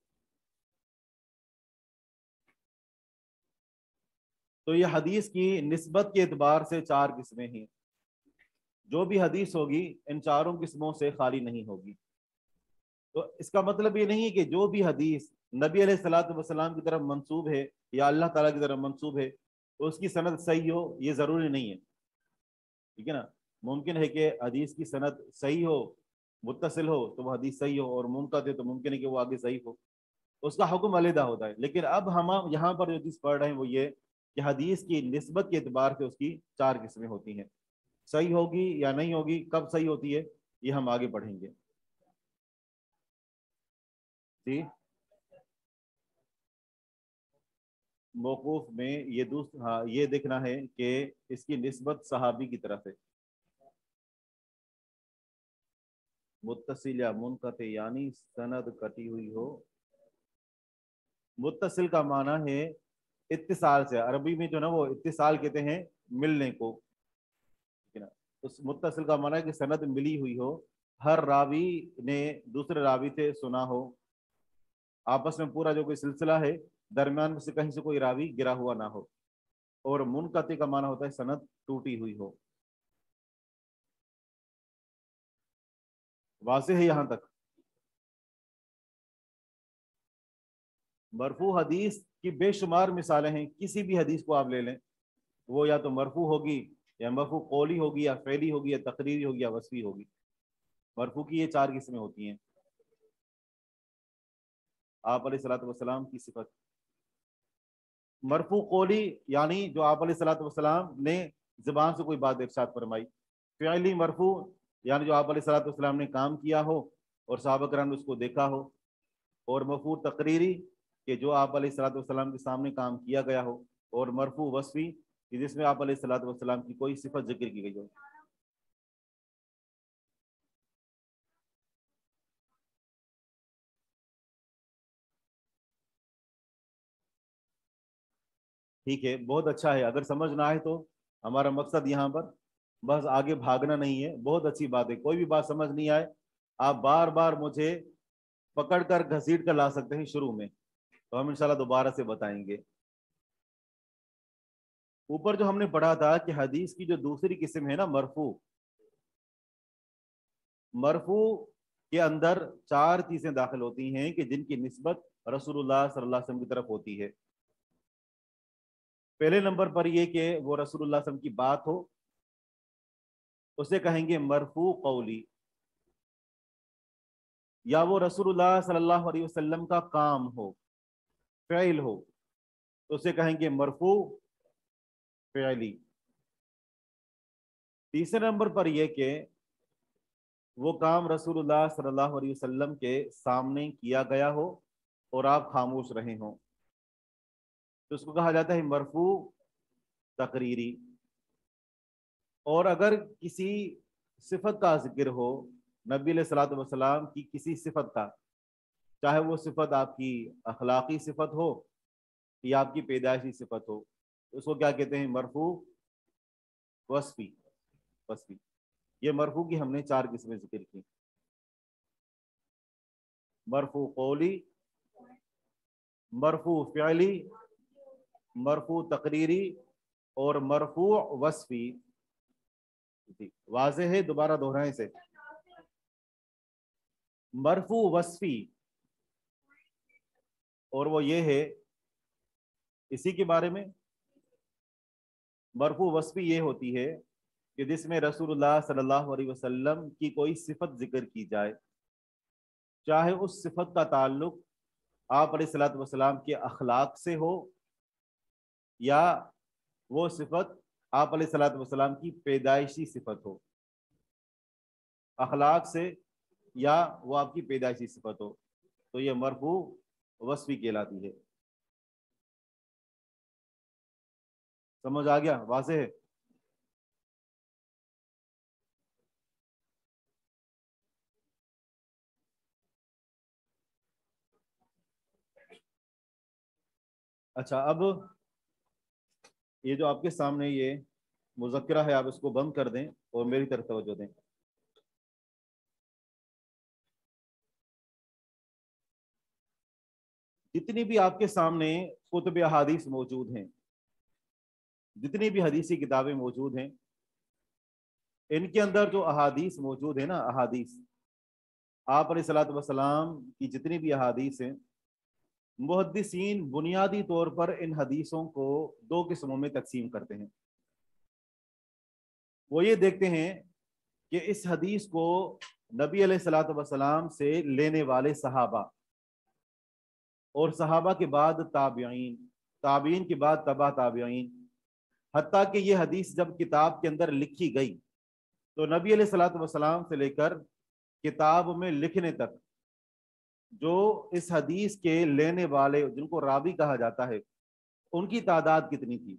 तो ये हदीस की निस्बत के एतबार से 4 किस्में हैं। जो भी हदीस होगी इन चारों किस्मों से खाली नहीं होगी। तो इसका मतलब ये नहीं है कि जो भी हदीस नबी अलैहिस्सलातु वस्सलाम की तरफ मंसूब है या अल्लाह ताला की तरफ मंसूब है तो उसकी सनद सही हो, ये ज़रूरी नहीं है, ठीक है ना। मुमकिन है कि हदीस की सनद सही हो, मुत्तसिल हो तो वो हदीस सही हो, और मुनक़ती है तो मुमकिन है कि वो आगे सही हो, उसका हुक्म अलहदा होता है। लेकिन अब हम यहाँ पर जो चीज़ पढ़ रहे हैं वो ये कि हदीस की निस्बत के एतबार से उसकी 4 किस्में होती हैं। सही होगी या नहीं होगी, कब सही होती है, ये हम आगे पढ़ेंगे। जी, मौकूफ में ये हाँ, ये देखना है कि इसकी निस्बत सहाबी की तरफ है। मुत्तसिल या मुनक़ती यानी सनद कटी हुई हो। मुत्तसिल का माना है इत्तिसाल से, अरबी में जो ना वो इत्तिसाल कहते हैं मिलने को, ठीक है ना। उस मुत्तसिल का माना है कि सनद मिली हुई हो, हर रावी ने दूसरे रावी से सुना हो, आपस में पूरा जो कोई सिलसिला है दरमियान में से कहीं से कोई रावी गिरा हुआ ना हो। और मुनक़ती का माना होता है सनद टूटी हुई हो। वाज़ेह है यहां तक? मरफू हदीस की बेशुमार मिसालें हैं, किसी भी हदीस को आप ले लें, वो या तो मरफू होगी या मरफू कौली होगी या फ़ेली होगी या तकरीरी होगी या वस्फ़ी होगी। मरफू की ये 4 किस्में होती हैं। आप अलैहिस्सलातु वस्सलाम की सिफत। मरफू कौली यानी जो आप अलैहिस्सलातु वस्सलाम ने ज़बान से कोई बात इरशाद फरमाई। फ़िअली मरफू यानी जो आप अलैहिस्सलातु वस्सलाम ने काम किया हो और सहाबा किराम ने उसको देखा हो। और मरफू तकरीरी कि जो आप अलैहिस्सलातु वस्सलाम के सामने काम किया गया हो। और मरफू वस्फ़ी कि जिसमें आप अलैहिस्सलातु वस्सलाम की कोई सिफत जिक्र की गई हो। ठीक है, बहुत अच्छा है। अगर समझ ना आए तो हमारा मकसद यहाँ पर बस आगे भागना नहीं है। बहुत अच्छी बात है, कोई भी बात समझ नहीं आए आप बार बार मुझे पकड़ कर घसीट कर ला सकते हैं शुरू में, तो हम इंशाल्लाह दोबारा से बताएंगे। ऊपर जो हमने पढ़ा था कि हदीस की जो दूसरी किस्म है ना मरफू, मरफू के अंदर 4 चीजें दाखिल होती हैं कि जिनकी निस्बत रसूलुल्लाह सल्लल्लाहु अलैहि वसल्लम की तरफ होती है। पहले नंबर पर यह कि वो रसूलुल्लाह सल्लल्लाहु अलैहि वसल्लम की बात हो, उसे कहेंगे मरफू कौली। या वो रसूलुल्लाह सल्लल्लाहु अलैहि वसल्लम का काम हो, फ़िल हो, तो उसे कहेंगे मरफू फ़िली। तीसरे नंबर पर यह कि वो काम रसूलुल्लाह सल्लल्लाहु अलैहि वसल्लम के सामने किया गया हो और आप खामोश रहे हो, तो उसको कहा जाता है मरफू तकरीरी। और अगर किसी सिफत का जिक्र हो, नबी अलैहिस्सलातु वस्सलाम की किसी सिफत का, चाहे वो सिफत आपकी अखलाकी सिफत हो या आपकी पैदाइशी सिफत हो, तो उसको क्या कहते हैं? मरफू वस्फी। वस्फी, ये मरफू की हमने 4 किस्में जिक्र की। مرفوع قولی، مرفوع فعلی، مرفوع تقریری اور مرفوع وصفی. واضح ہے؟ دوبارہ دہرائیں سے. مرفوع وصفی، اور وہ یہ ہے اسی کے بارے میں. مرفوع وصفی یہ ہوتی ہے کہ جس میں رسول اللہ صلی اللہ علیہ وسلم کی کوئی صفت ذکر کی جائے، چاہے اس صفت کا تعلق آپ علیہ الصلوۃ والسلام کے اخلاق سے ہو، یا وہ صفت آپ علیہ الصلوۃ والسلام کی پیدائشی صفت ہو. اخلاق سے یا وہ آپ کی پیدائشی صفت ہو تو یہ مرفوع وصفی کہلاتی ہے. سمجھ آ گیا؟ واضح ہے؟ اچھا، اب یہ جو آپ کے سامنے یہ مذکرہ ہے، آپ اس کو بند کر دیں اور میری طرف توجہ دیں. جتنی بھی آپ کے سامنے کتب احادیث موجود ہیں، جتنی بھی حدیثی کتابیں موجود ہیں، ان کے اندر جو احادیث موجود ہیں نا، احادیث آپ علیہ الصلوۃ والسلام کی جتنی بھی احادیث ہیں، محدثین بنیادی طور پر ان حدیثوں کو دو قسموں میں تقسیم کرتے ہیں. وہ یہ دیکھتے ہیں کہ اس حدیث کو نبی علیہ الصلوۃ والسلام سے لینے والے صحابہ، اور صحابہ کے بعد تابعین، تابعین کے بعد تبع تابعین، حتیٰ کہ یہ حدیث جب کتاب کے اندر لکھی گئی تو نبی علیہ الصلوۃ والسلام سے لے کر کتاب میں لکھنے تک جو اس حدیث کے لینے والے، جن کو راوی کہا جاتا ہے، ان کی تعداد کتنی تھی.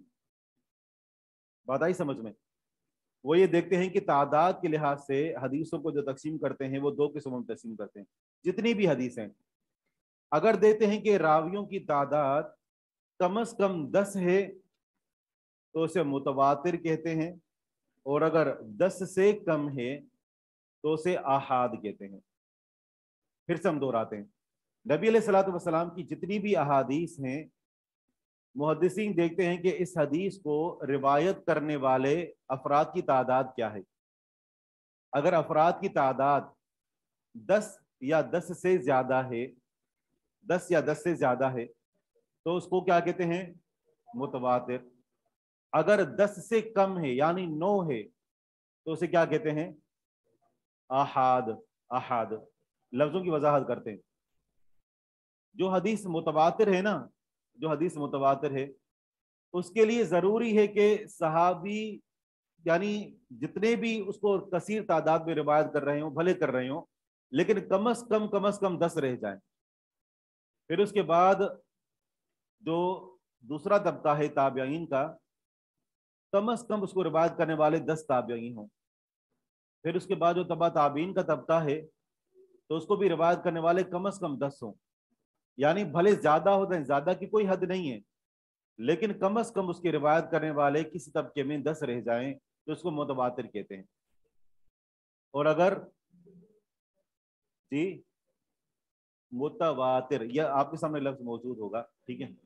بات آئی سمجھ میں؟ وہ یہ دیکھتے ہیں کہ تعداد کے لحاظ سے حدیثوں کو جو تقسیم کرتے ہیں وہ دو قسموں میں تقسیم کرتے ہیں. جتنی بھی حدیثیں اگر دیتے ہیں کہ راویوں کی تعداد کم از کم 10 ہے تو اسے متواتر کہتے ہیں، اور اگر 10 سے کم ہے تو اسے آحاد کہتے ہیں. پھر سے ہم دہراتے ہیں، نبی علیہ الصلوۃ والسلام کی جتنی بھی احادیث ہیں، محدثین دیکھتے ہیں کہ اس حدیث کو روایت کرنے والے افراد کی تعداد کیا ہے. اگر افراد کی تعداد 10 یا 10 سے زیادہ ہے، 10 یا 10 سے زیادہ ہے تو اس کو کیا کہتے ہیں؟ متواتر. اگر 10 سے کم ہے یعنی 9 ہے تو اسے کیا کہتے ہیں؟ آحاد. آحاد. لفظوں کی وضاحت کرتے ہیں. جو حدیث متواتر ہے نا، جو حدیث متواتر ہے، اس کے لیے ضروری ہے کہ صحابی یعنی جتنے بھی اس کو کثیر تعداد میں روایت کر رہے ہوں، بھلے کر رہے ہوں، لیکن کم از کم 10 رہ جائیں. پھر اس کے بعد جو دوسرا طبقہ ہے تابعین کا، کم از کم اس کو روایت کرنے والے 10 تابعین ہوں. پھر اس کے بعد جو تبع تابعین کا طبقہ ہے تو اس کو بھی روایت کرنے والے کم از کم 10 ہوں. یعنی بھلے زیادہ ہو جائیں، زیادہ کی کوئی حد نہیں ہے، لیکن کم از کم اس کی روایت کرنے والے کسی طبقے میں 10 رہ جائیں تو اس کو متواتر کہتے ہیں. اور اگر جی متواتر، یہ آپ کے سامنے لفظ موجود ہوگا، ٹھیک ہے.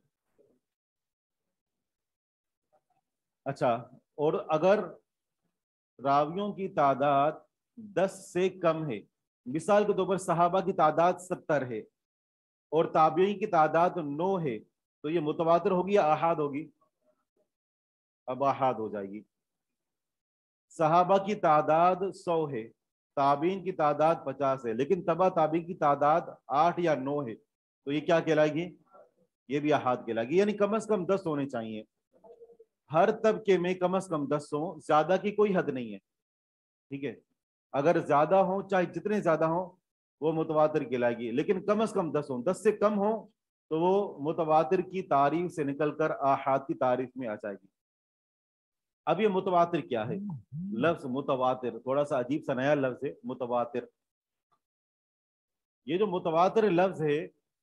اچھا، اور اگر راویوں کی تعداد 10 سے کم ہے، مثال کے طور پر صحابہ کی تعداد 70 ہے اور تابعین کی تعداد 9 ہے، تو یہ متواتر ہوگی یا آحاد ہوگی؟ اب آحاد ہو جائے گی. صحابہ کی تعداد 100 ہے، تابعین کی تعداد 50 ہے، لیکن تبع تابعین کی تعداد 8 یا 9 ہے، تو یہ کیا کہلائے گی؟ یہ بھی آحاد کہلائے گی. یعنی کم از کم 10 ہونے چاہیے. ہر طبقے میں کم از کم 10 ہوں، زیادہ کی کوئی حد نہیں ہے. ٹھیک ہے، اگر زیادہ ہوں، چاہے جتنے زیادہ ہوں، وہ متواتر کہلائے گی، لیکن کم از کم 10 ہوں. 10 سے کم ہوں تو وہ متواتر کی تعریف سے نکل کر آحاد کی تعریف میں آ جائے گی. اب یہ متواتر کیا ہے؟ لفظ متواتر تھوڑا سا عجیب سا نیا لفظ ہے. متواتر، یہ جو متواتر لفظ ہے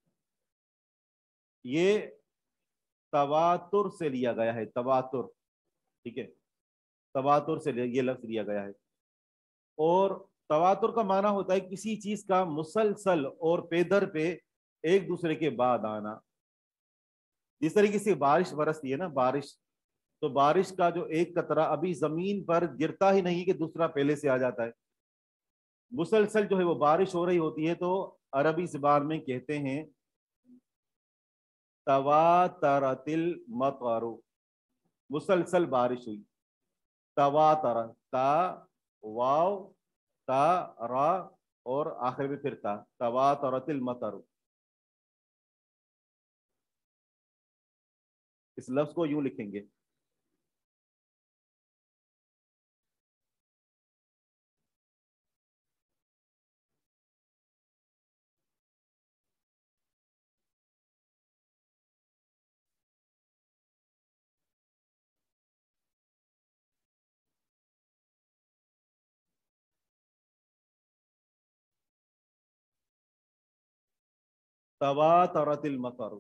یہ تواتر سے لیا گیا ہے. تواتر، ٹھیک ہے، تواتر سے یہ لفظ لیا گیا ہے. اور तवातुर का माना होता है किसी चीज का मुसलसल और पेदर पे एक दूसरे के बाद आना। जिस तरीके से बारिश बरसती है ना, बारिश, तो बारिश का जो एक कतरा अभी जमीन पर गिरता ही नहीं कि दूसरा पहले से आ जाता है। मुसलसल जो है वो बारिश हो रही होती है, तो अरबी ज़बान में कहते हैं तवातरतिल मतरू, मुसलसल बारिश हुई। तवातर, ता वाव ता रा और आखिर में फिर ता, तवातरतिल मतरू। इस लफ्ज को यूं लिखेंगे, तवातरतिल मतरू।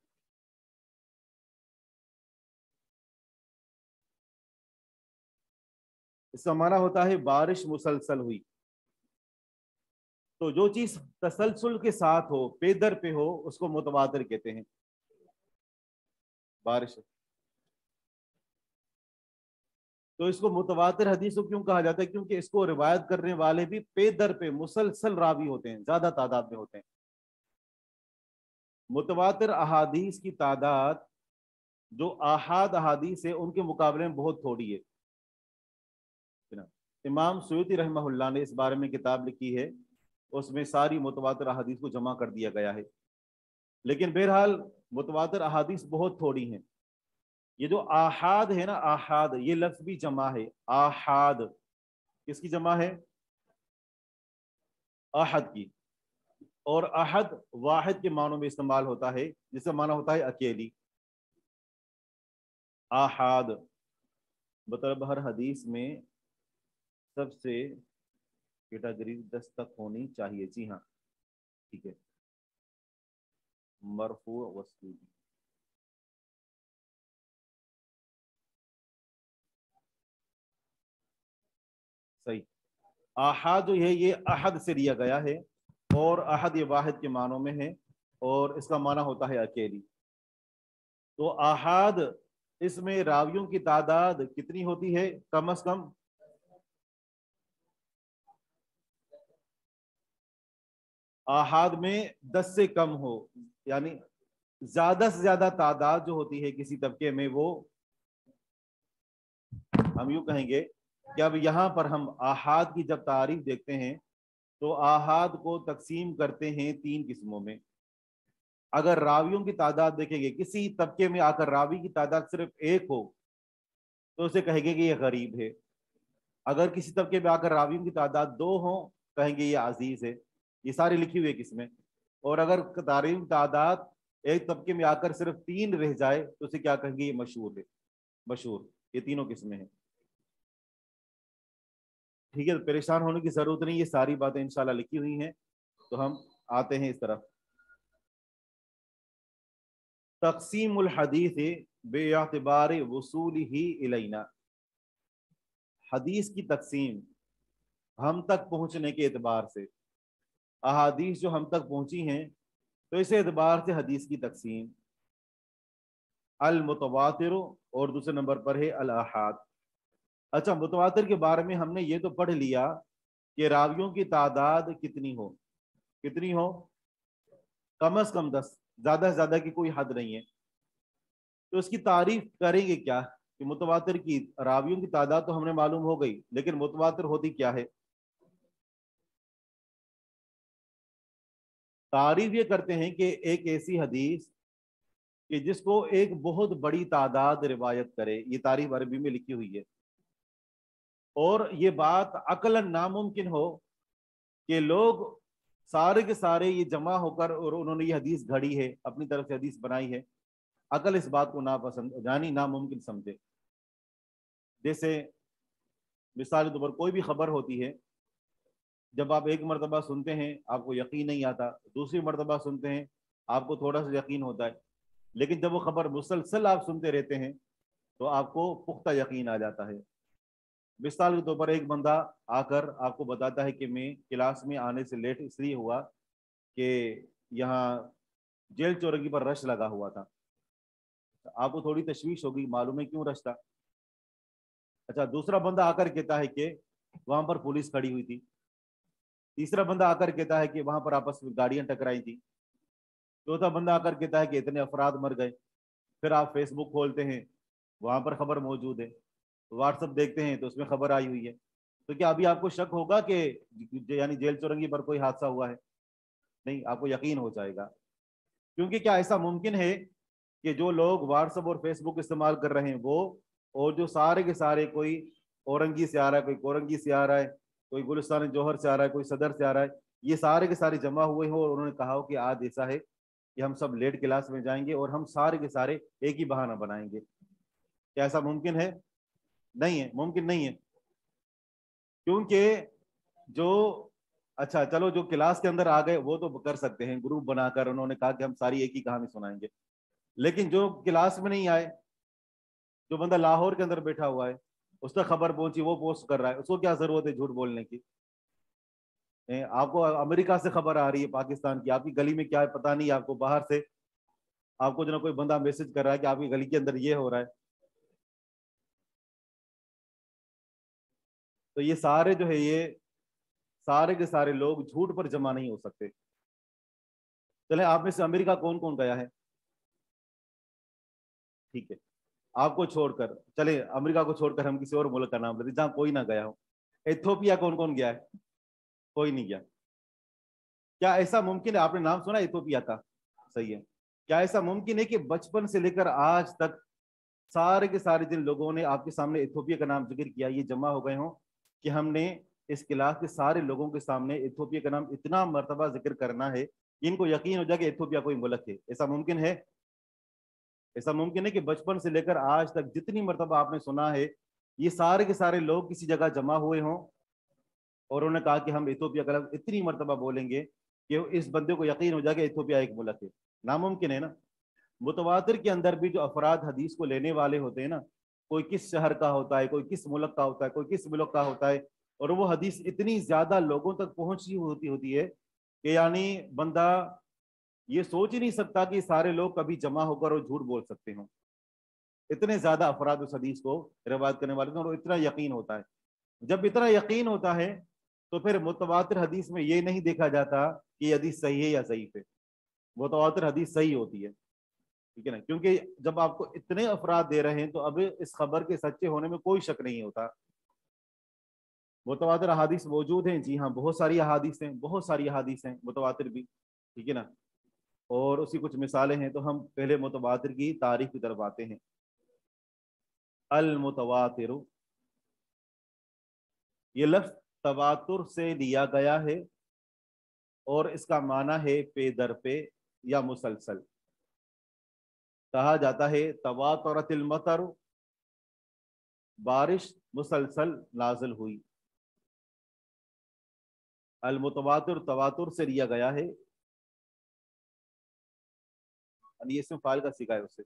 इसका माना होता है बारिश मुसलसल हुई। तो जो चीज तसलसल के साथ हो, पेदर पे हो, उसको मुतवातिर कहते हैं। बारिश, तो इसको मुतवातिर हदीस को क्यों कहा जाता है? क्योंकि इसको रिवायत करने वाले भी पेदर पे मुसलसल रावी होते हैं, ज्यादा तादाद में होते हैं। मुतवातिर अहादीस की तादाद जो आहाद अहादीस है उनके मुकाबले में बहुत थोड़ी है। इमाम सुयूती रहमहुल्लाह ने इस बारे में किताब लिखी है, उसमें सारी मुतवातिर अहादीस को जमा कर दिया गया है। लेकिन बहरहाल मुतवातिर अहादीस बहुत थोड़ी हैं। ये जो आहाद है ना, आहाद, ये लफ्ज भी जमा है। आहाद किसकी जमा है? अहद की। और अहद वाहिद के मानों में इस्तेमाल होता है, जिसका माना होता है अकेली। आहाद मतलब हर हदीस में सबसे कैटेगरी 10 तक होनी चाहिए। जी हाँ, ठीक है। मरफू वसूली, सही। आहाद जो है ये अहद से लिया गया है, और अहद ये वाहिद के मानों में है, और इसका माना होता है अकेली। तो आहाद, इसमें रावियों की तादाद कितनी होती है? कम से कम आहाद में 10 से कम हो, यानी ज्यादा से ज्यादा तादाद जो होती है किसी तबके में, वो हम यूं कहेंगे कि अब यहाँ पर हम आहाद की जब तारीफ देखते हैं तो आहाद को तकसीम करते हैं 3 किस्मों में। अगर रावियों की तादाद देखेंगे, किसी तबके में आकर रावी की तादाद सिर्फ 1 हो तो उसे कहेंगे कि ये गरीब है। अगर किसी तबके में आकर रावियों की तादाद 2 हो, कहेंगे ये अजीज है। ये सारी लिखी हुई है किस्में। और अगर तारीफ तादाद एक तबके में आकर सिर्फ 3 रह जाए तो उसे क्या कहेंगे? ये मशहूर है। मशहूर, ये तीनों किस्में हैं। ठीक है, तो परेशान होने की जरूरत नहीं, ये सारी बातें इंशाल्लाह लिखी हुई हैं। तो हम आते हैं इस तरफ। तक़सीमुल हदीस बेअतिबार वसूलिही इलैना, हदीस की तकसीम हम तक पहुंचने के एतबार से। अहादीस जो हम तक पहुंची हैं तो इस एतबार से हदीस की तकसीम। अल मुतवातिर, और दूसरे नंबर पर है अल अहाद। अच्छा, मुतवातिर के बारे में हमने ये तो पढ़ लिया कि रावियों की तादाद कितनी हो, कितनी हो? कम से कम 10, ज्यादा से ज्यादा की कोई हद नहीं है। तो इसकी तारीफ करेंगे क्या कि मुतवातिर की रावियों की तादाद तो हमने मालूम हो गई, लेकिन मुतवातिर होती क्या है? तारीफ ये करते हैं कि एक ऐसी हदीस कि जिसको एक बहुत बड़ी तादाद रिवायत करे। ये तारीफ अरबी में लिखी हुई है, और ये बात अकलन नामुमकिन हो कि लोग सारे के सारे ये जमा होकर और उन्होंने ये हदीस घड़ी है, अपनी तरफ से हदीस बनाई है। अकल इस बात को नापसंद यानी नामुमकिन समझे। जैसे मिसाल के तौर पर कोई भी खबर होती है, जब आप एक मरतबा सुनते हैं आपको यकीन नहीं आता, दूसरी मरतबा सुनते हैं आपको थोड़ा सा यकीन होता है, लेकिन जब वो खबर मुसलसल आप सुनते रहते हैं तो आपको पुख्ता यकीन आ जाता है। मिसाल के तौर पर एक बंदा आकर आपको बताता है कि मैं क्लास में आने से लेट इसलिए हुआ कि यहाँ जेल चौरंगी पर रश लगा हुआ था। आपको थोड़ी तशवीश होगी, मालूम है क्यों रश था। अच्छा, दूसरा बंदा आकर कहता है कि वहां पर पुलिस खड़ी हुई थी। तीसरा बंदा आकर कहता है कि वहां पर आपस में गाड़ियां टकराई थी। चौथा बंदा आकर कहता है कि इतने अफराद मर गए। फिर आप फेसबुक खोलते हैं, वहां पर खबर मौजूद है। व्हाट्सएप देखते हैं तो उसमें खबर आई हुई है। तो क्या अभी आपको शक होगा कि यानी जेल चौरंगी पर कोई हादसा हुआ है? नहीं, आपको यकीन हो जाएगा। क्योंकि क्या ऐसा मुमकिन है कि जो लोग व्हाट्सएप और फेसबुक इस्तेमाल कर रहे हैं वो, और जो सारे के सारे, कोई औरंगी से आ रहा है, कोई कोरंगी से आ रहा है, कोई गुलिस्तान जौहर से आ रहा है, कोई सदर से आ रहा है, ये सारे के सारे जमा हुए हो और उन्होंने कहा हो कि आज ऐसा है कि हम सब लेट क्लास में जाएंगे और हम सारे के सारे एक ही बहाना बनाएंगे। क्या ऐसा मुमकिन है? नहीं है, मुमकिन नहीं है। क्योंकि जो, अच्छा चलो, जो क्लास के अंदर आ गए वो तो कर सकते हैं, ग्रुप बनाकर उन्होंने कहा कि हम सारी एक ही कहानी सुनाएंगे। लेकिन जो क्लास में नहीं आए, जो बंदा लाहौर के अंदर बैठा हुआ है, उस तक खबर पहुंची, वो पोस्ट कर रहा है, उसको क्या जरूरत है झूठ बोलने की? आपको अमेरिका से खबर आ रही है, पाकिस्तान की, आपकी गली में क्या है पता नहीं, आपको बाहर से आपको जो ना कोई बंदा मैसेज कर रहा है कि आपकी गली के अंदर ये हो रहा है। तो ये सारे जो है, ये सारे के सारे लोग झूठ पर जमा नहीं हो सकते। चले, आप में से अमेरिका कौन कौन गया है? ठीक है, आपको छोड़कर, चले अमेरिका को छोड़कर हम किसी और मुल्क का नाम लेते जहां कोई ना गया हो। इथोपिया कौन कौन गया है? कोई नहीं गया। क्या ऐसा मुमकिन है, आपने नाम सुना इथोपिया का? सही है। क्या ऐसा मुमकिन है कि बचपन से लेकर आज तक सारे के सारे जिन लोगों ने आपके सामने इथोपिया का नाम जिक्र किया, ये जमा हो गए हों कि हमने इस क्लास के सारे लोगों के सामने इथोपिया का नाम इतना मर्तबा जिक्र करना है कि इनको यकीन हो जाए कि इथोपिया कोई मुल्क है? ऐसा मुमकिन है? ऐसा मुमकिन है कि बचपन से लेकर आज तक जितनी मर्तबा आपने सुना है, ये सारे के सारे लोग किसी जगह जमा हुए हों और उन्होंने कहा कि हम इथोपिया का लफ्ज़ इतनी मर्तबा बोलेंगे कि इस बंदे को यकीन हो जाए कि इथोपिया एक मुल्क है? नामुमकिन है ना। मुतवातिर के अंदर भी जो अफराद हदीस को लेने वाले होते हैं ना, कोई किस शहर का होता है, कोई किस मुल्क का होता है, कोई किस मुल्क का होता है, और वो हदीस इतनी ज्यादा लोगों तक पहुंची होती है कि यानी बंदा ये सोच ही नहीं सकता कि सारे लोग कभी जमा होकर और झूठ बोल सकते हो। इतने ज्यादा अफराद उस हदीस को रिवायत करने वाले हैं और इतना यकीन होता है। जब इतना यकीन होता है तो फिर मुतवातिर हदीस में ये नहीं देखा जाता कि ये हदीस सही है या सही है। मुतवातिर हदीस सही होती है, ठीक है ना, क्योंकि जब आपको इतने अफराद दे रहे हैं तो अब इस खबर के सच्चे होने में कोई शक नहीं होता। मुतवातिर अहादीस मौजूद हैं, जी हाँ, बहुत सारी अहादीस हैं, बहुत सारी अहादीस हैं मुतवातिर भी, ठीक है ना। और उसकी कुछ मिसालें हैं। तो हम पहले मुतवातिर की तारीफ की तरफ आते हैं। अल मुतवातिर, ये लफ्ज तवातुर से लिया गया है और इसका माना है पे दर पे या मुसलसल। कहा जाता है तवातुरतिल मतर, बारिश मुसलसल नाजिल हुई। अल मुतवातिर तवातुर से लिया गया है, ये इसमें फाइल का सीखा है उससे,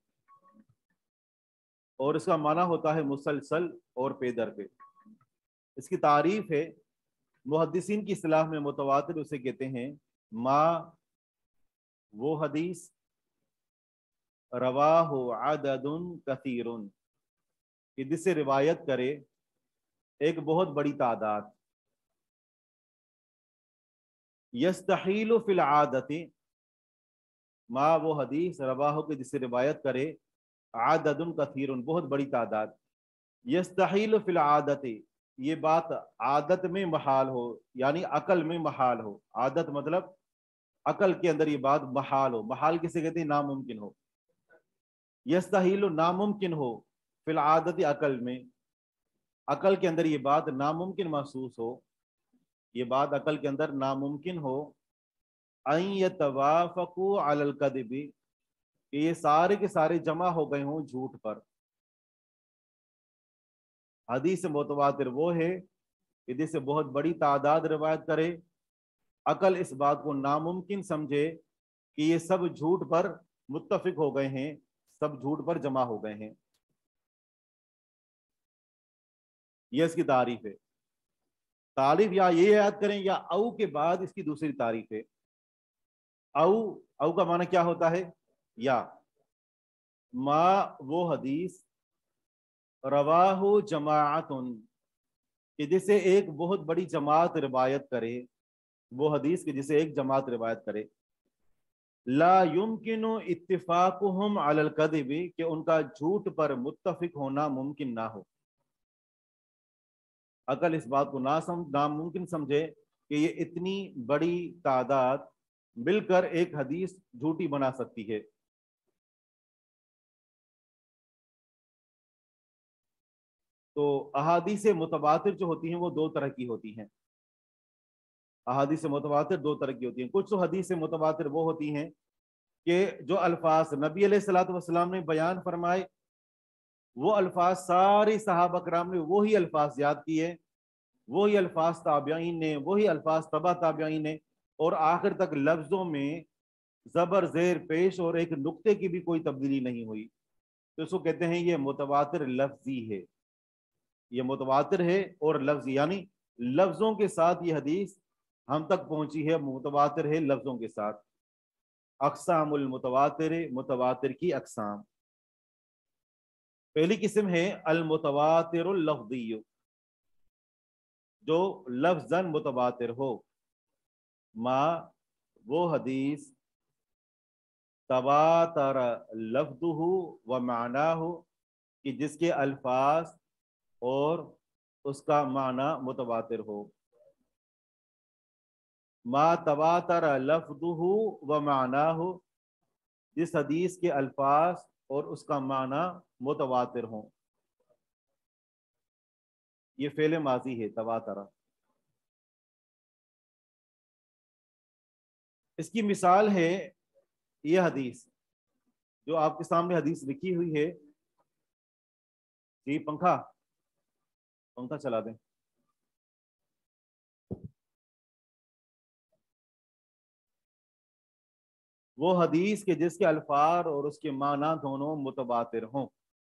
और इसका माना होता है मुसलसल और पे दर पे। इसकी तारीफ है, मुहद्दिसीन की इस्तिलाह में मुतवातिर उसे कहते हैं मा वो हदीस रवाहु अददुन कसीरुन, कि जिससे रिवायत करे एक बहुत बड़ी तादाद। यस्तहीलु फिल आदति, मा वो हदीस रवाहु के जिससे रिवायत करे आददुन कसीरुन, बहुत बड़ी तादाद। यस्तहीलु फिल आदति, ये बात आदत में महाल हो, यानी अकल में महाल हो। आदत मतलब अकल के अंदर ये बात महाल हो। महाल किसे कहते हैं? नामुमकिन हो। यस्तहीलु, नामुमकिन हो, फिल आदत, अकल में, अकल के अंदर ये बात नामुमकिन महसूस हो, ये बात अकल के अंदर नामुमकिन हो। अन यतवाफकु अलल कदिबी, कि ये सारे के सारे जमा हो गए हों झूठ पर। हदीस मुतवातिर वो है कि जिससे बहुत बड़ी तादाद रिवायत करे, अकल इस बात को नामुमकिन समझे कि ये सब झूठ पर मुत्तफिक हो गए हैं, सब झूठ पर जमा हो गए हैं। یہ اس کی تعریف ہے. تعریف یا یہ یاد کریں یا او کے بعد اس کی دوسری تعریف ہے. او کا معنی کیا ہوتا ہے؟ یا. ما وہ حدیث رواہ جماعت کہ جسے ایک بہت بڑی جماعت روایت کرے، وہ حدیث کہ جسے ایک جماعت روایت کرے. لا یمکن اتفاقہم علی الکذب کہ ان کا جھوٹ پر متفق ہونا ممکن نہ ہو. عقل اس بات کو ناممکن سمجھے کہ یہ اتنی بڑی تعداد مل کر ایک حدیث جھوٹی بنا سکتی ہے. تو احادیث متواتر جو ہوتی ہیں وہ دو طرح کی ہوتی ہیں. احادیث متواتر دو طرح کی ہوتی ہیں. کچھ تو حدیث متواتر وہ ہوتی ہیں کہ جو الفاظ نبی علیہ الصلوۃ والسلام نے بیان فرمائے، وہ الفاظ ساری صحابہ کرام نے وہی الفاظ یاد کیے، وہی الفاظ تابعین نے، وہی الفاظ تبع تابعین نے، اور آخر تک لفظوں میں زبر زیر پیش اور ایک نقطے کی بھی کوئی تبدیلی نہیں ہوئی. تو اس کو کہتے ہیں یہ متواتر لفظی ہے. یہ متواتر ہے اور لفظی، یعنی لفظوں کے ساتھ یہ حدیث ہم تک پہنچی ہے، متواتر ہے لفظوں کے ساتھ. اقسام المتواتر، متواتر کی اقسام. پہلی قسم ہے المتواتر اللفظی، جو لفظاً متواتر ہو. ما وہ حدیث تواتر لفظہ و معناہ کہ جس کے الفاظ اور اس کا معنی متواتر ہو. ما تواتر لفظہ و معناہ، جس حدیث کے الفاظ اور اس کا معنی متواتر ہوں. یہ فعل ماضی ہے تواتر. اس کی مثال ہے یہ حدیث جو آپ کے سامنے حدیث لکھی ہوئی ہے. جی پنکھا چلا دیں. وہ حدیث کے جس کے الفاظ اور اس کے معنی دونوں متواتر ہوں.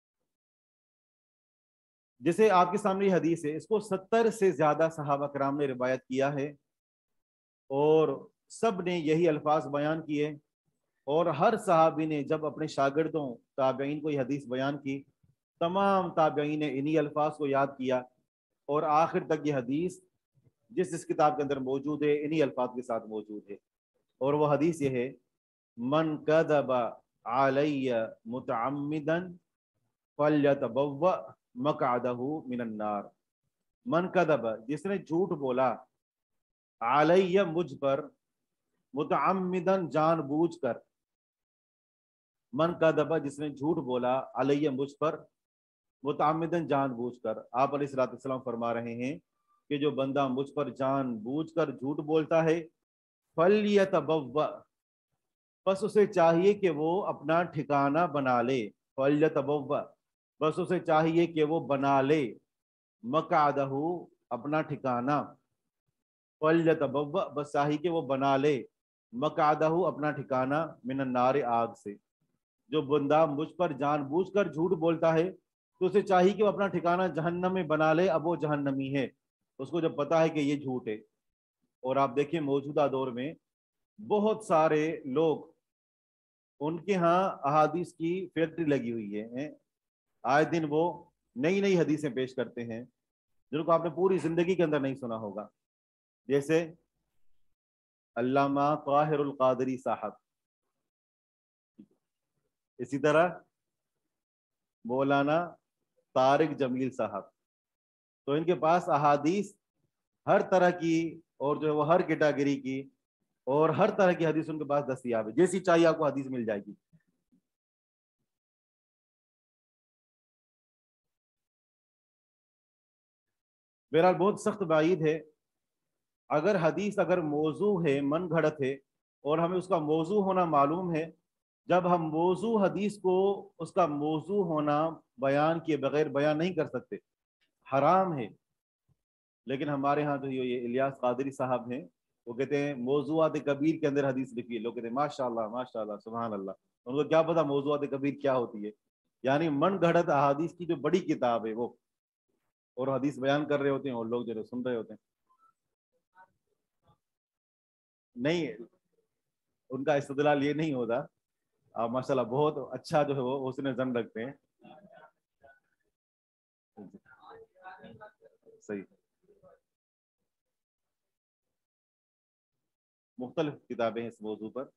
جسے آپ کے سامنے یہ حدیث ہے، اس کو 70 سے زیادہ صحابہ کرام نے روایت کیا ہے، اور سب نے یہی الفاظ بیان کیے. اور ہر صحابی نے جب اپنے شاگردوں تابعین کو یہ حدیث بیان کی، تمام تابعین نے انہی الفاظ کو یاد کیا، اور آخر تک یہ حدیث جس کتاب کے اندر موجود ہے انہی الفاظ کے ساتھ موجود ہے. اور وہ حدیث یہ ہے، من کذب علی متعمدا فلیتبوأ مقعدہ من النار. من کذب، جس نے جھوٹ بولا، علی مجھ پر، متعمدا جان بوجھ کر. من کذب جس نے جھوٹ بولا، علی مجھ پر، متعمدا جان بوجھ کر. آپ علیہ الصلوۃ والسلام فرما رہے ہیں کہ جو بندہ مجھ پر جان بوجھ کر جھوٹ بولتا ہے، فلیتبوأ، بس اسے چاہیے کہ وہ اپنا ٹھکانہ بنا لے. فلیتبوأ، بس اسے چاہیے کہ وہ بنا لے، مقعدہ، اپنا ٹھکانہ. فلیتبوأ، بس چاہیے کہ وہ بنا لے، مقعدہ، اپنا ٹھکانہ، من النار، آگ سے. جو بندہ مجھ پر جان بوجھ کر جھوٹ بولتا ہے تو اسے چاہیے کہ وہ اپنا ٹھکانہ جہنم میں بنا لے. اب وہ جہنمی ہے، اس کو جب پتا ہے کہ یہ جھوٹ ہے. اور آپ دیکھیں موجودہ دور میں بہت سارے لوگ، ان کے ہاں احادیث کی فیکٹری لگی ہوئی ہے. آئے دن وہ نئی نئی حدیثیں پیش کرتے ہیں جن کو آپ نے پوری زندگی کے اندر نہیں سنا ہوگا. جیسے علامہ طاہر القادری صاحب، اسی طرح مولانا طارق جمیل صاحب. تو ان کے پاس احادیث ہر طرح کی، اور جو ہے وہ ہر کیٹاگری کی اور ہر طرح کی حدیث ان کے پاس دستیاب ہے. جیسی چاہیے آپ کو حدیث مل جائے گی. بہرحال بہت سخت بعید ہے اگر حدیث اگر موضوع ہے، من گھڑت ہے، اور ہمیں اس کا موضوع ہونا معلوم ہے، جب ہم موضوع حدیث کو اس کا موضوع ہونا بیان کیے بغیر بیان نہیں کر سکتے، حرام ہے. لیکن ہمارے ہاں جو یہ الیاس قادری صاحب ہیں، وہ کہتے ہیں موضوعات کبیر کے اندر حدیث لکھی ہے. لوگ کہتے ہیں ماشاءاللہ ماشاءاللہ سبحان اللہ. ان کو کیا پتا موضوعات کبیر کیا ہوتی ہے؟ یعنی من گھڑت احادیث کی جو بڑی کتاب ہے وہ. اور حدیث بیان کر رہے ہوتے ہیں اور لوگ جو ہے سن رہے ہوتے ہیں. نہیں، ان کا استدلال یہ نہیں ہوتا. آپ ماشاءاللہ بہت اچھا جو ہے وہ حسن ظن رکھتے ہیں. صحیح. مختلف کتابیں ہیں اس موضوع پر.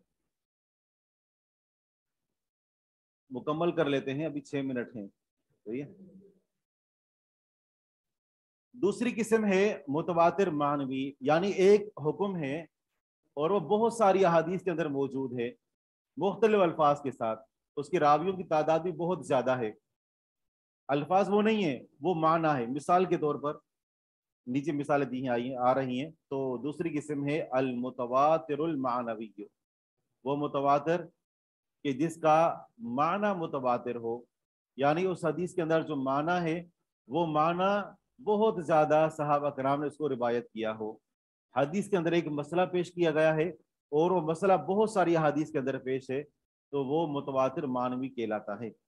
مکمل کر لیتے ہیں، ابھی 6 منٹ ہیں. صحیح ہے. دوسری قسم ہے متواتر معنوی، یعنی ایک حکم ہے اور وہ بہت ساری احادیث کے اندر موجود ہے مختلف الفاظ کے ساتھ. اس کے راویوں کی تعداد بھی بہت زیادہ ہے. الفاظ وہ نہیں ہیں، وہ معنی ہے. مثال کے طور پر نیچے مثالیں دی ہیں آ رہی ہیں. تو دوسری قسم ہے المتواتر المعنوی، وہ متواتر کہ جس کا معنی متواتر ہو، یعنی اس حدیث کے اندر جو معنی ہے وہ معنی بہت زیادہ صحابہ کرام نے اس کو روایت کیا ہو. حدیث کے اندر ایک مسئلہ پیش کیا گیا ہے اور وہ مسئلہ بہت ساری حدیث کے اندر پیش ہے، تو وہ متواتر معنوی کہلاتا ہے.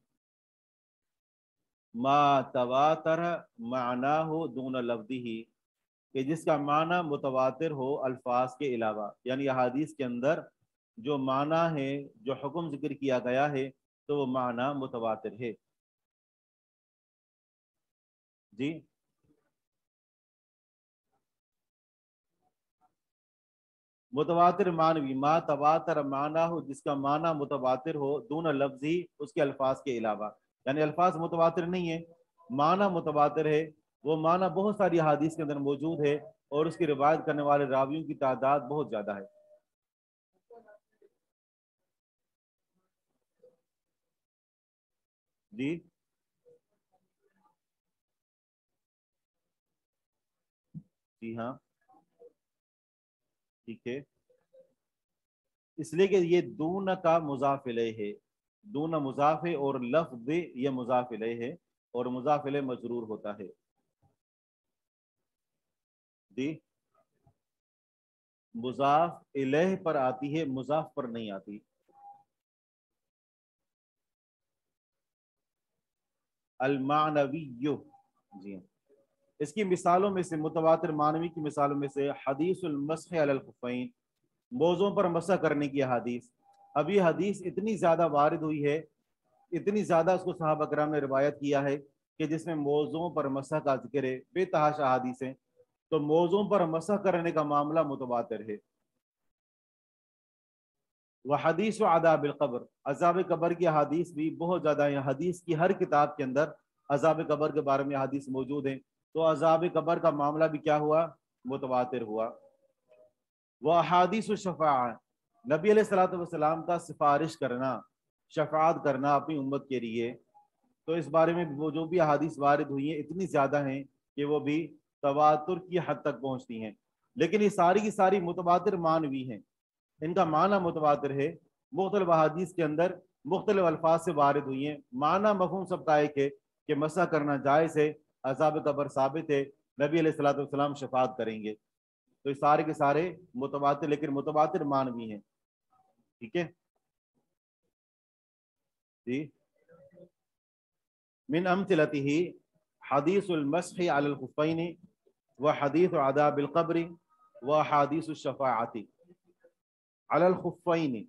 ما تواتر معناہ دون لفظہ، کہ جس کا معنی متواتر ہو الفاظ کے علاوہ، یعنی احادیث کے اندر جو معنی ہے، جو حکم ذکر کیا گیا ہے، تو وہ معنی متواتر ہے. جی متواتر معنوی، ما تواتر معنی ہو، جس کا معنی متواتر ہو، دون لفظی، اس کے الفاظ کے علاوہ. یعنی الفاظ متواتر نہیں ہے، معنی متواتر ہے. وہ معنی بہت ساری حدیث کے اندر موجود ہے اور اس کی روایت کرنے والے راویوں کی تعداد بہت زیادہ ہے. جی جی ہاں ٹھیک ہے. اس لیے کہ یہ دون کا مضاف الیہ ہے. دون مضاف ہے اور لفظ یہ مضاف الیہ ہے اور مضاف الیہ مجرور ہوتا ہے. جی مضاف الیہ پر آتی ہے، مضاف پر نہیں آتی. المعنوی، جی اس کی مثالوں میں سے، متواتر معنوی کی مثالوں میں سے حدیث المسح علی الخفین، موزوں پر مسح کرنے کی حدیث. اب یہ حدیث اتنی زیادہ وارد ہوئی ہے، اتنی زیادہ اس کو صحابہ کرام نے روایت کیا ہے کہ جس میں موزوں پر مسح کا ذکر ہے، بے تحاشا حدیث ہیں. تو موزوں پر مسح کرنے کا معاملہ متواتر ہے. وہ حدیث و عذاب القبر، عذاب قبر کی حدیث بھی بہت زیادہ ہے. حدیث کی ہر کتاب کے اندر عذاب قبر کے بارے میں حدیث موجود ہیں. تو عذاب قبر کا معاملہ بھی کیا ہوا؟ متواتر ہوا. وہ احادیث الشفاعہ، نبی علیہ الصلوۃ والسلام کا سفارش کرنا، شفاعت کرنا اپنی امت کے لیے. تو اس بارے میں وہ جو بھی احادیث وارد ہوئی ہیں اتنی زیادہ ہیں کہ وہ بھی تواتر کی حد تک پہنچتی ہیں. لیکن یہ ساری کی ساری متواتر معنوی ہیں، ان کا معنی متواتر ہے. مختلف احادیث کے اندر مختلف الفاظ سے وارد ہوئی ہیں. معنی مفہوم سب کا ایک ہے کہ مسح کرنا جائز ہے، عذاب قبر ثابت ہے، نبی علیہ الصلوۃ والسلام شفاعت کریں گے. تو یہ سارے کے سارے متواتر، لیکن متواتر معنوی ہیں. ٹھیک ہے جی. من امثلته حدیث المسح علی الخفین وحدیث عذاب القبر وحدیث الشفاعت علی الخفین.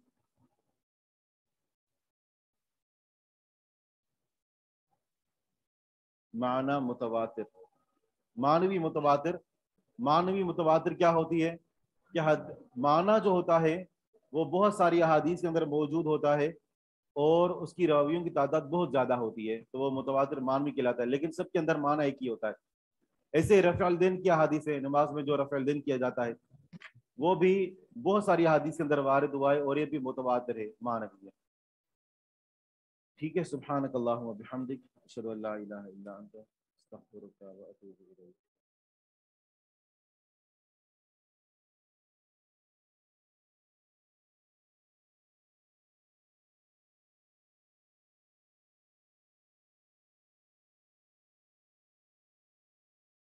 معنی متواتر، معنوی متواتر. معنوی متواتر کیا ہوتی ہے کہ معنی جو ہوتا ہے وہ بہت ساری احادیث کے اندر موجود ہوتا ہے اور اس کی راویوں کی تعداد بہت زیادہ ہوتی ہے، تو وہ متواتر معنوی کہلاتا ہے. لیکن سب کے اندر معنی ایک ہی ہوتا ہے. ایسے رفع الدین کی احادیث ہے، نماز میں جو رفع الدین کیا جاتا ہے وہ بھی بہت ساری احادیث کے اندر وارد ہوا ہے اور یہ بھی متواتر ہے، معنوی ہے. ٹھیک ہے. سبحانک اللہم و بحمدک، اشہد ان لا الہ الا انت، استغفرک و اتوب الیک.